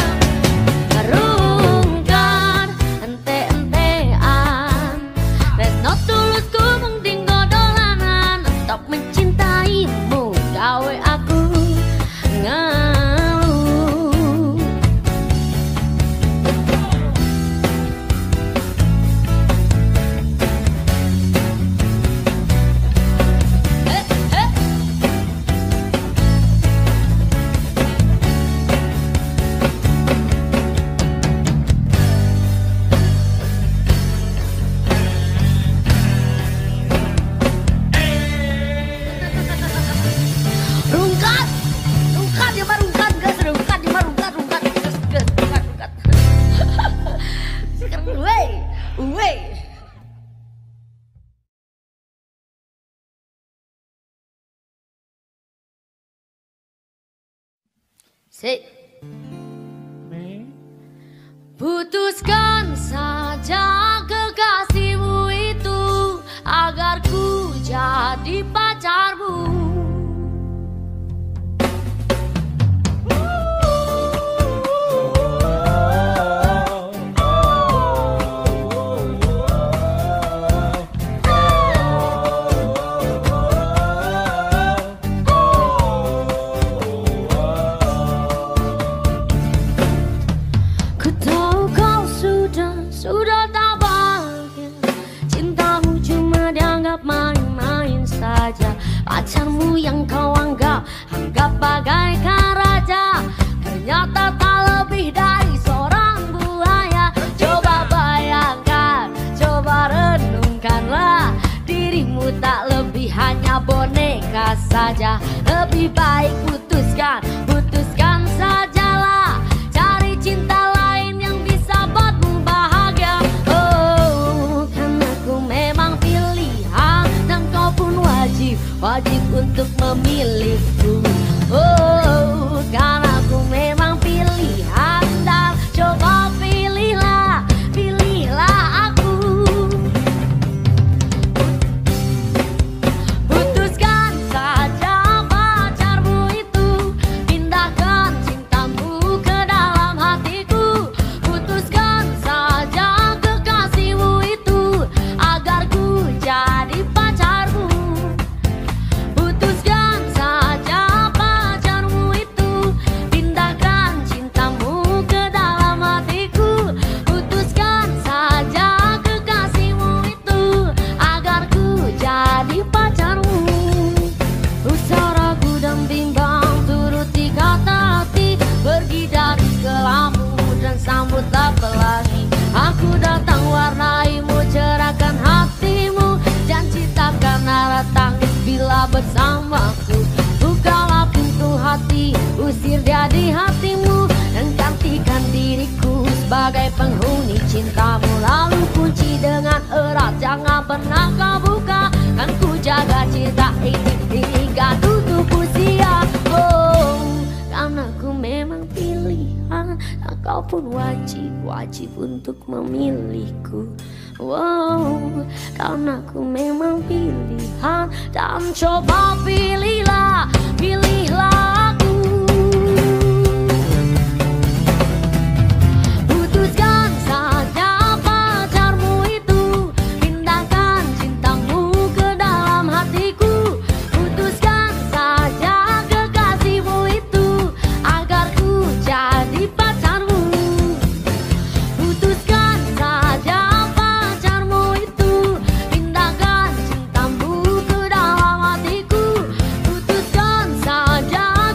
rungkar, ente-entean, resno tulus kumung dinggo dolanan, stop mencintaimu, gawe aku ngeluh. Eh, eh. Rungkat, rungkat ya mah rungkat, gas rungkat ya mah rungkat, rungkat, gas gas rungkat, rungkat. Sekarang wey, wey. Si. Putuskan saja kekasihmu itu agar ku jadi pacarmu. Ku tahu kau sudah, sudah tak bahagia. Cintamu cuma dianggap main-main saja. Pacarmu yang kau anggap, anggap bagaikan raja, ternyata tak lebih dari seorang buaya. Coba bayangkan, coba renungkanlah, dirimu tak lebih hanya boneka saja. Lebih baik putuskan, putuskan sajalah, cari cinta lain yang bisa buatmu bahagia. Oh, karena ku memang pilihan dan kau pun wajib, wajib untuk memilihku. Oh, karena ku memang pilihan dan coba pilihlah, pilihlah aku. Putuskan saja pacarmu itu, pindahkan cintamu ke dalam hatiku. Putuskan saja kekasihmu itu agar ku jadi pacarmu. Putuskan saja pacarmu itu, pindahkan cintamu ke dalam hatiku. Putuskan saja kekasihmu itu agar ku jadi pacarmu. Usah ragu dan bimbang, turuti kata hati, pergi dari kelammu dan sambutlah pelangi. Aku datang warnaimu, cerahkan hatimu, dan ciptakan arah tangis bila bersamaku. Bukalah pintu hati, usir dia di hatimu, dan gantikan diriku sebagai penghuni cintamu. Lalu kunci dengan erat, jangan pernah kau buka, kan ku jaga cinta ini hingga tutup usia. Oh, karena ku memang pilihan, dan kau pun wajib, wajib untuk memilihku. Wow, karena ku memang pilihan, dan coba pilihlah, pilihlah aku. Putuskan saja pacarmu itu, pindahkan cintamu ke dalam hatiku. Putuskan saja kekasihmu itu agar ku jadi pacarmu. Putuskan saja pacarmu itu, pindahkan cintamu ke dalam hatiku. Putuskan saja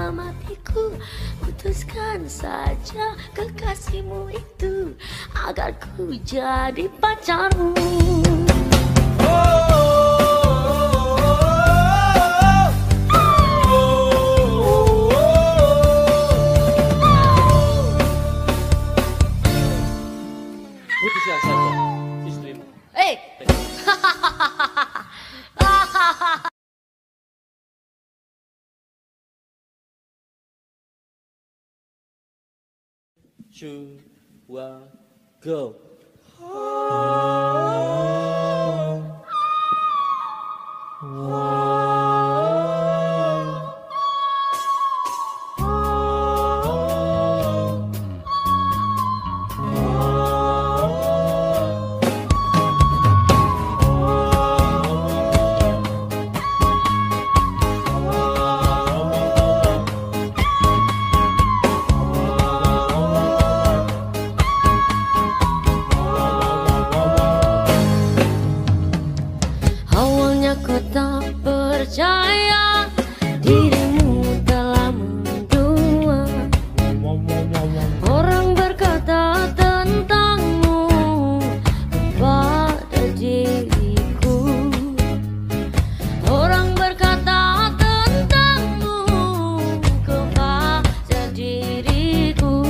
dalam hatiku. Putuskan saja kekasihmu itu agar ku jadi pacarmu. Putuskan saja istrimu. Eh, Two, one, go. awalnya ku tak percaya dirimu telah mendua. Orang berkata tentangmu pada diriku. Orang berkata tentangmu kepada diriku.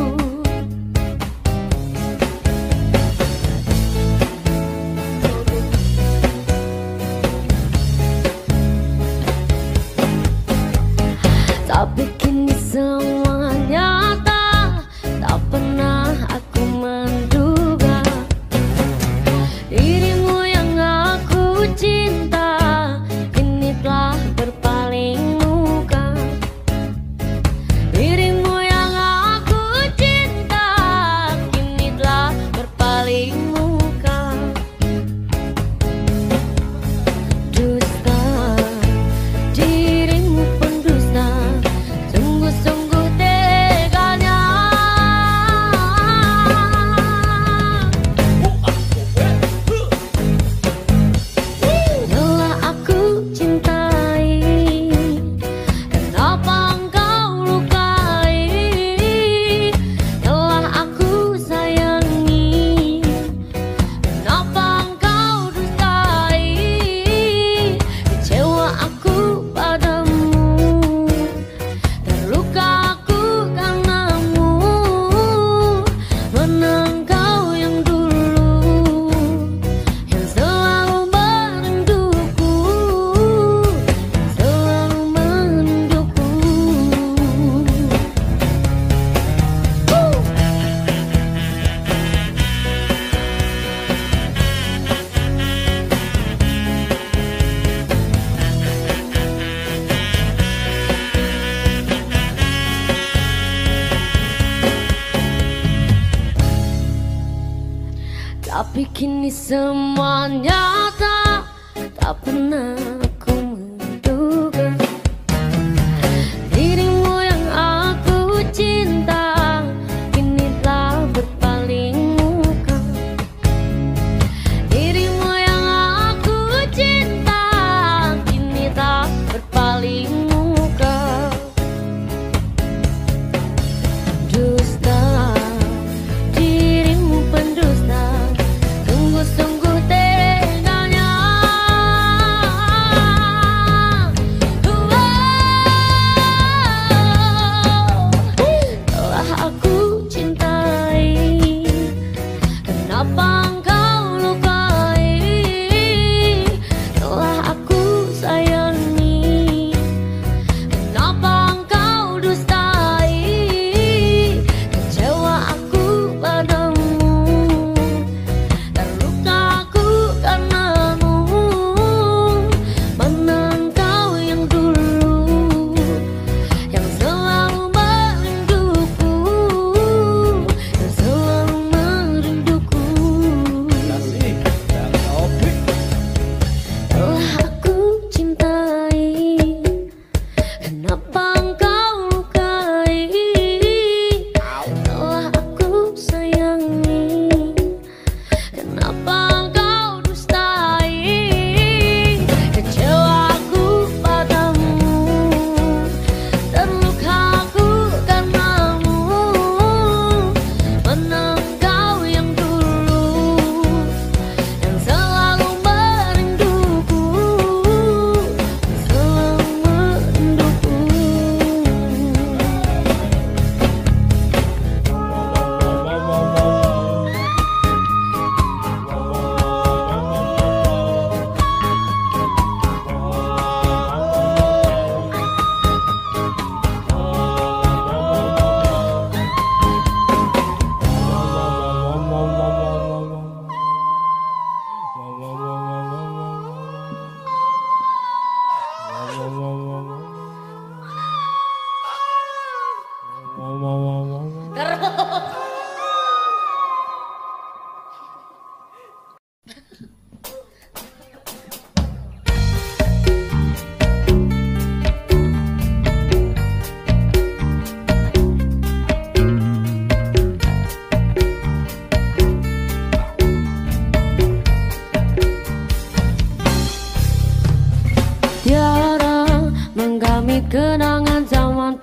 Tapi kini semua nyata, tak pernah aku menduga dirimu yang aku cinta kini telah berpaling muka. Dirimu yang aku cinta kini telah berpaling muka. Dusta, dirimu pendusta, sungguh-sungguh teganya. Telah aku cintai, kenapa engkau lukai? Telah aku sayangi, kenapa engkau dustai? Kecewa aku padamu, terluka aku karenamu. Mana engkau yang dulu, yang selalu merinduku, yang selalu merinduku. Tapi kini semua nyata, tak pernah aku menduga dirimu yang aku cinta kini telah berpaling muka. Dirimu yang aku cinta kini telah berpaling muka. Dusta, dirimu pendusta, sungguh-sungguh teganya.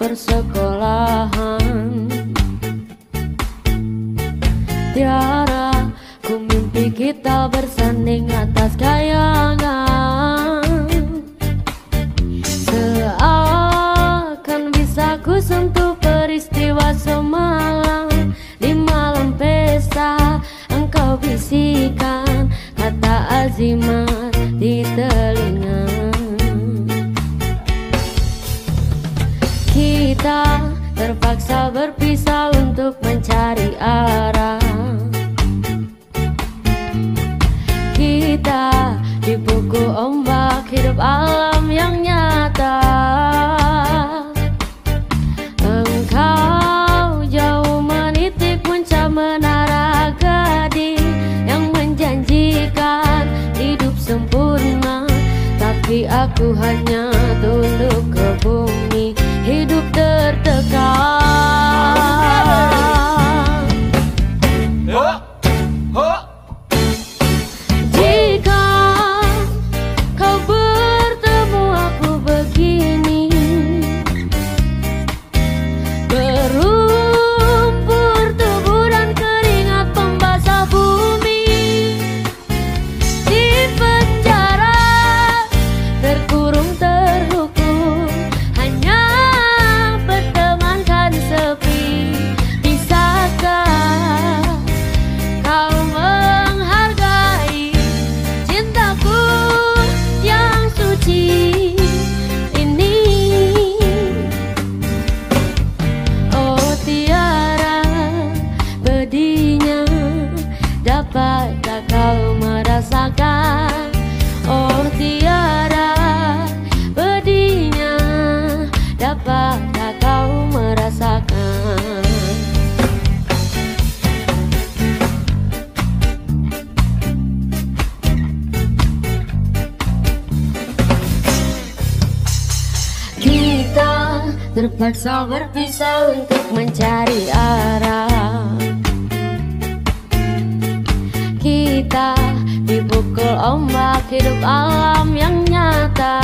persekolahan. Tiara, ku mimpi kita bersanding atas kayangan. Seakan bisa ku sentuh peristiwa semalam. Di malam pesta engkau bisikan kata azimat di telinga. Kita terpaksa berpisah untuk mencari arah. Kita dipukul ombak hidup alam yang nyata. Engkau jauh menitik puncak menara gading yang menjanjikan hidup sempurna, tapi aku hanya tunduk ke bumi, hidup tertekan. Jika kau bertemu aku begini, berumpur tubuh dan keringat pembasah bumi, di penjara terkurung terhukum, hanya bertemankan sepi. Bisakah kau menghargai cintaku yang suci ini? Oh tiara, bedinya dapatkah kau merasakan? Oh tiara, bedinya dapatkah kau merasakan? Kita terpaksa berpisah untuk mencari arah. Kita dipukul ombak hidup alam yang nyata.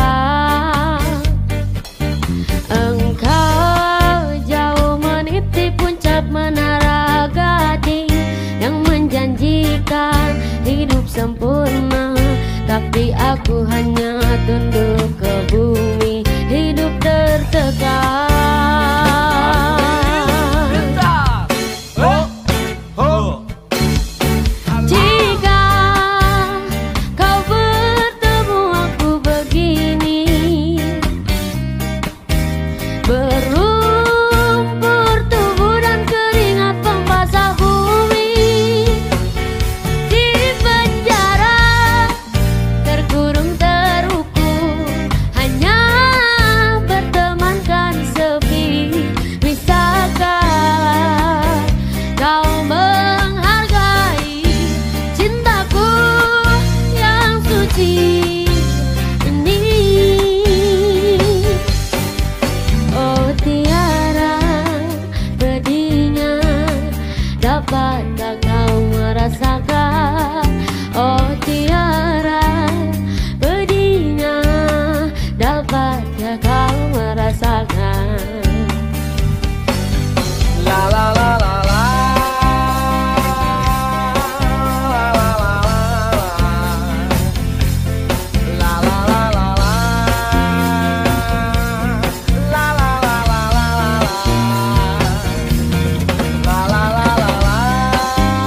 Engkau jauh meniti puncak menara gading yang menjanjikan hidup sempurna, tapi aku hanya tunduk ke bumi, hidup tertekan. Jika kau bertemu aku begini, berumpur tubuh dan keringat pembasah bumi, di penjara terkurung terhukum, hanya bertemankan sepi. Bisakah kau menghargai cintaku yang suci ini? Oh tiara, bedinya dapatkah kau merasakan? Oh tiara, bedinya dapatkah kau merasakan? La la la la la. La la la la la. La la la la la. La la la la la.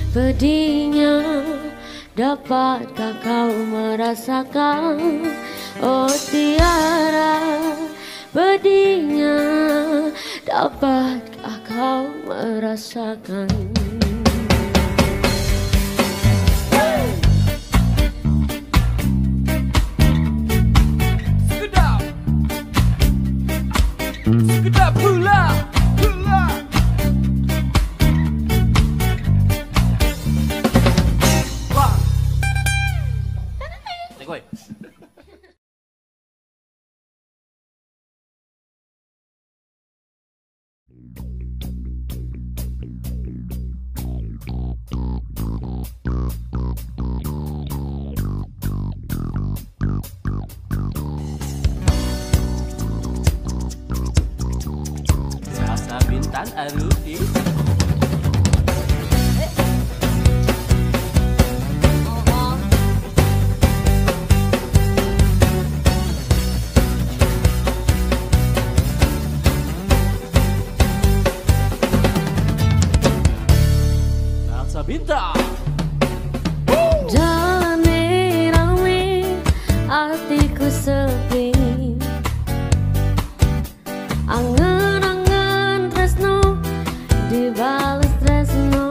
pedihnya. Dapatkah kau merasakan? Oh tiara, pedihnya. Dapatkah kau merasakan? Sekedap Sekedap pula Pula Wah Tegoy. Salsa Bintang Aruti. Salsa Bintang. Jalani rame, hatiku sepi. Angen-angen tresno, dibales tresno.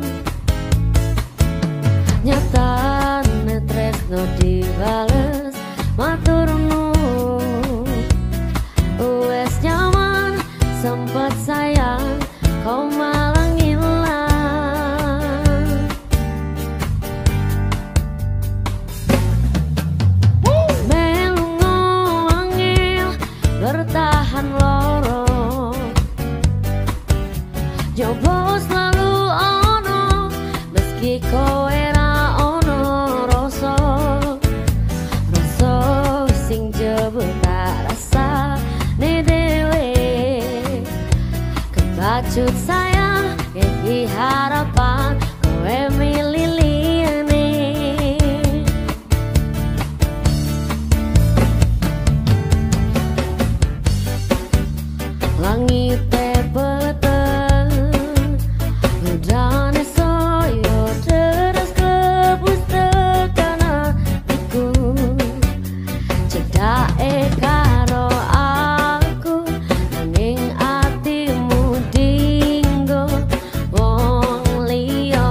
Nyatane tresno dibales matur nuwun. Wes nyaman, sempet sayang, kau malah ngilang. Melu ngowangil, bertahan loro. Jobo selalu ono, meski kowe ra ono rasa. Rasa sing jebul tak rasa ne dewe. Kebacut sayang, iki harapan kowe milih liyane. Langit peteng, udane soyo deras kebus tekan hatiku. Cedake karo aku, nanging atimu dinggo wong liya.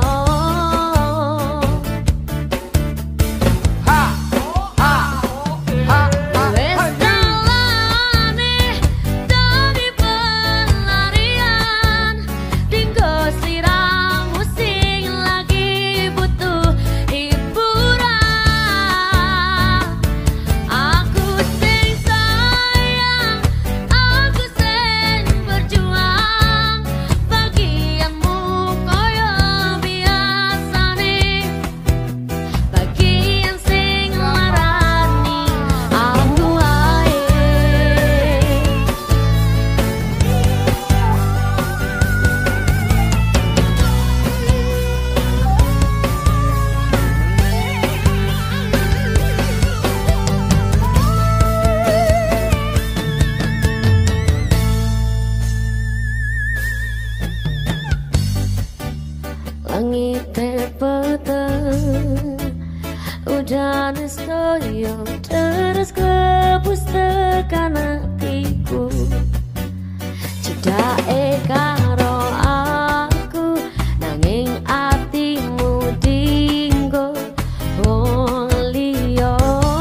Ha Ha Ha Wes dalane dadi pelarian, dinggo sliramu sing lagi butuh hiburan. Aku sing sayang, aku sing berjuang, bagianmu koyo biasane, bagian sing larani aku ae. Langit peteng, udane soyo terus kebus tekan hatiku. Cedake karo aku, nanging atimu dinggo wong liya.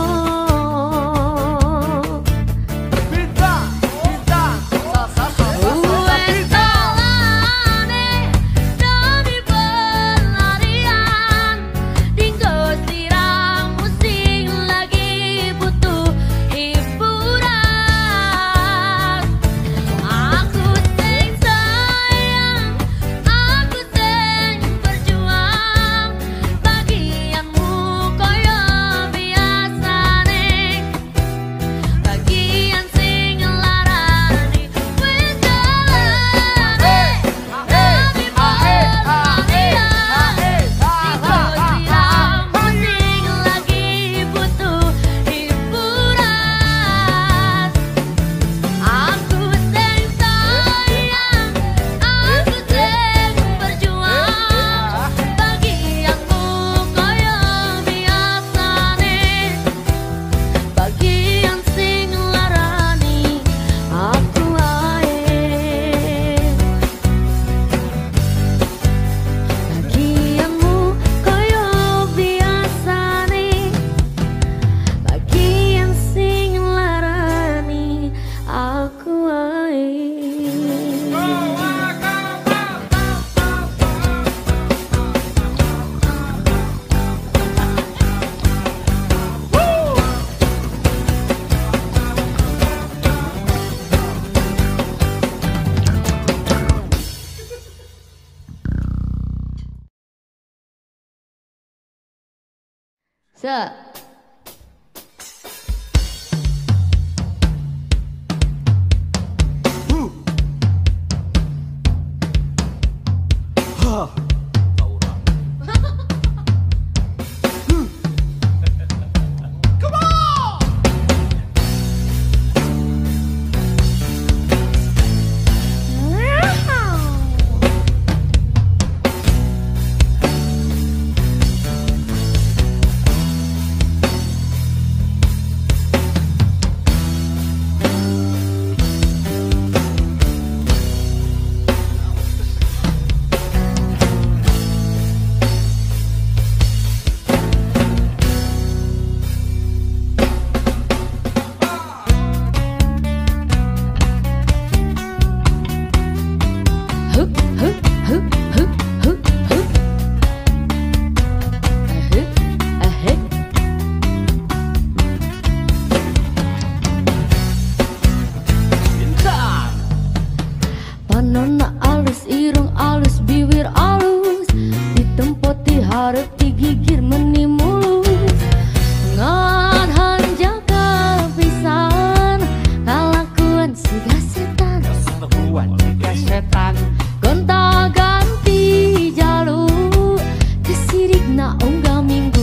Bintang Bintang Salsa Salsa Salsa Wes dalane dadi pelarian, dinggo sliramu sing lagi butuh hiburan. Aku sing sayang, Se. Panona alus, irung alus, bibir alus, ditempoti harap digigir meni mulus. Ngan hanjaga pisan, kalakuan siga setan. Kelakuan jika setan. Gonta ganti jalur, kesirik na unggah minggu.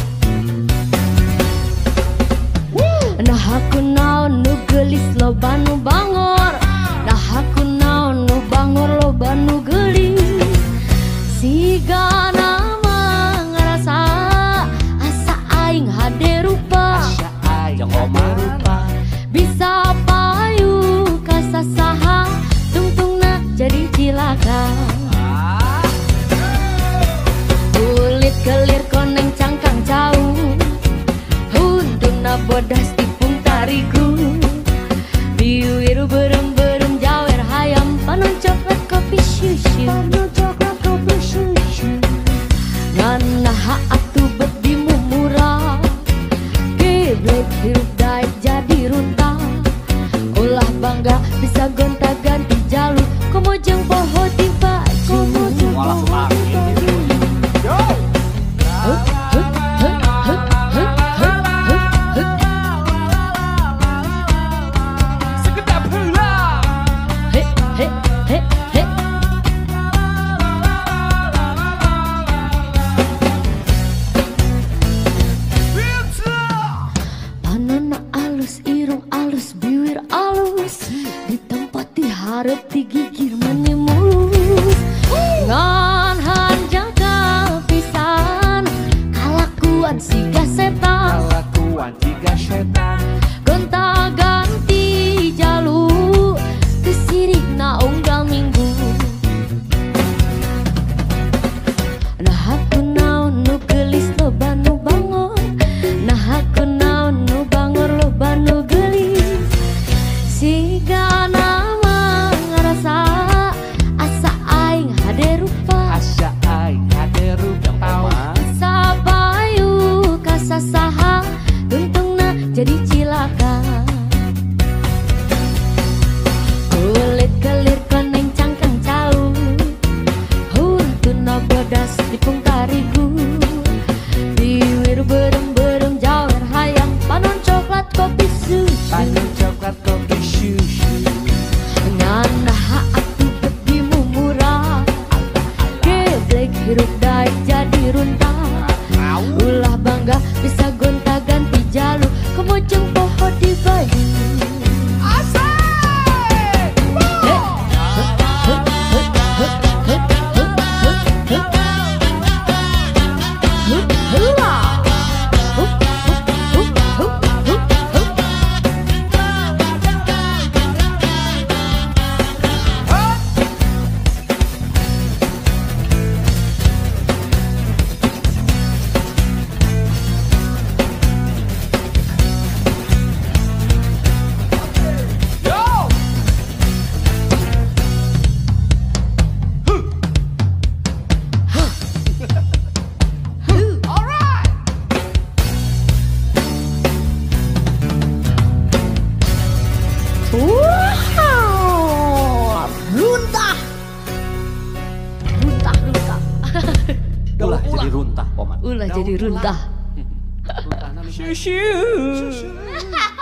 Nah aku naon nu gelis loba nu bangor. Nah aku naon nu bangor loba nu gelis. Siga nama ngerasa asa aing hade rupa. Asa aing hade rupa. Bisa payu kasasaha tungtungna jadi cilaka. Kulit kelir koneng cangkang jauh, hundungna bodas tipung tariku. Biwir berem-berem jawer hayam panon coklat kopi susu. Panon coklat kopi susu. Nganaha atuh bet dimumura, geblek hirup daek jadi runta. Ulah bangga bisa gonta ganti jalur, komojeng poho di baju. Walah semakin. Yo. Sekedap heula. He he he he. Panona alus, irung alus, bibir alus, ditempati harap digigir meni mulus. Ngan hanjaga pisan, kalakuan siga setan. Kelakuan jika setan. Gonta ganti jalur, kesirik na unggal minggu. Nah aku naon nu gelis loba nu bangor. Nah aku naon nu bangor loba nu gelis. Siga nama ngerasa asa aing hade rupa. Asa aing hade rupa. Bisa payu kasasaha tungtungna jadi cilaka. Kulit kelir koneng cangkang jauh, huntuna bodas tipung tarigu. Biwir berem-berem jawer hayam panon coklat kopi susu. Panon coklat kopi susu. Nganaha atuh bet dimumura, geblek hirup daek jadi runta. Ulah bangga bisa gonta ganti jalur, kemojeng poho di bayu. Wow, runtah, runtah, runtah. Ulah jadi runtah, Poman. Ulah jadi runtah. Rutana Shoo shoo.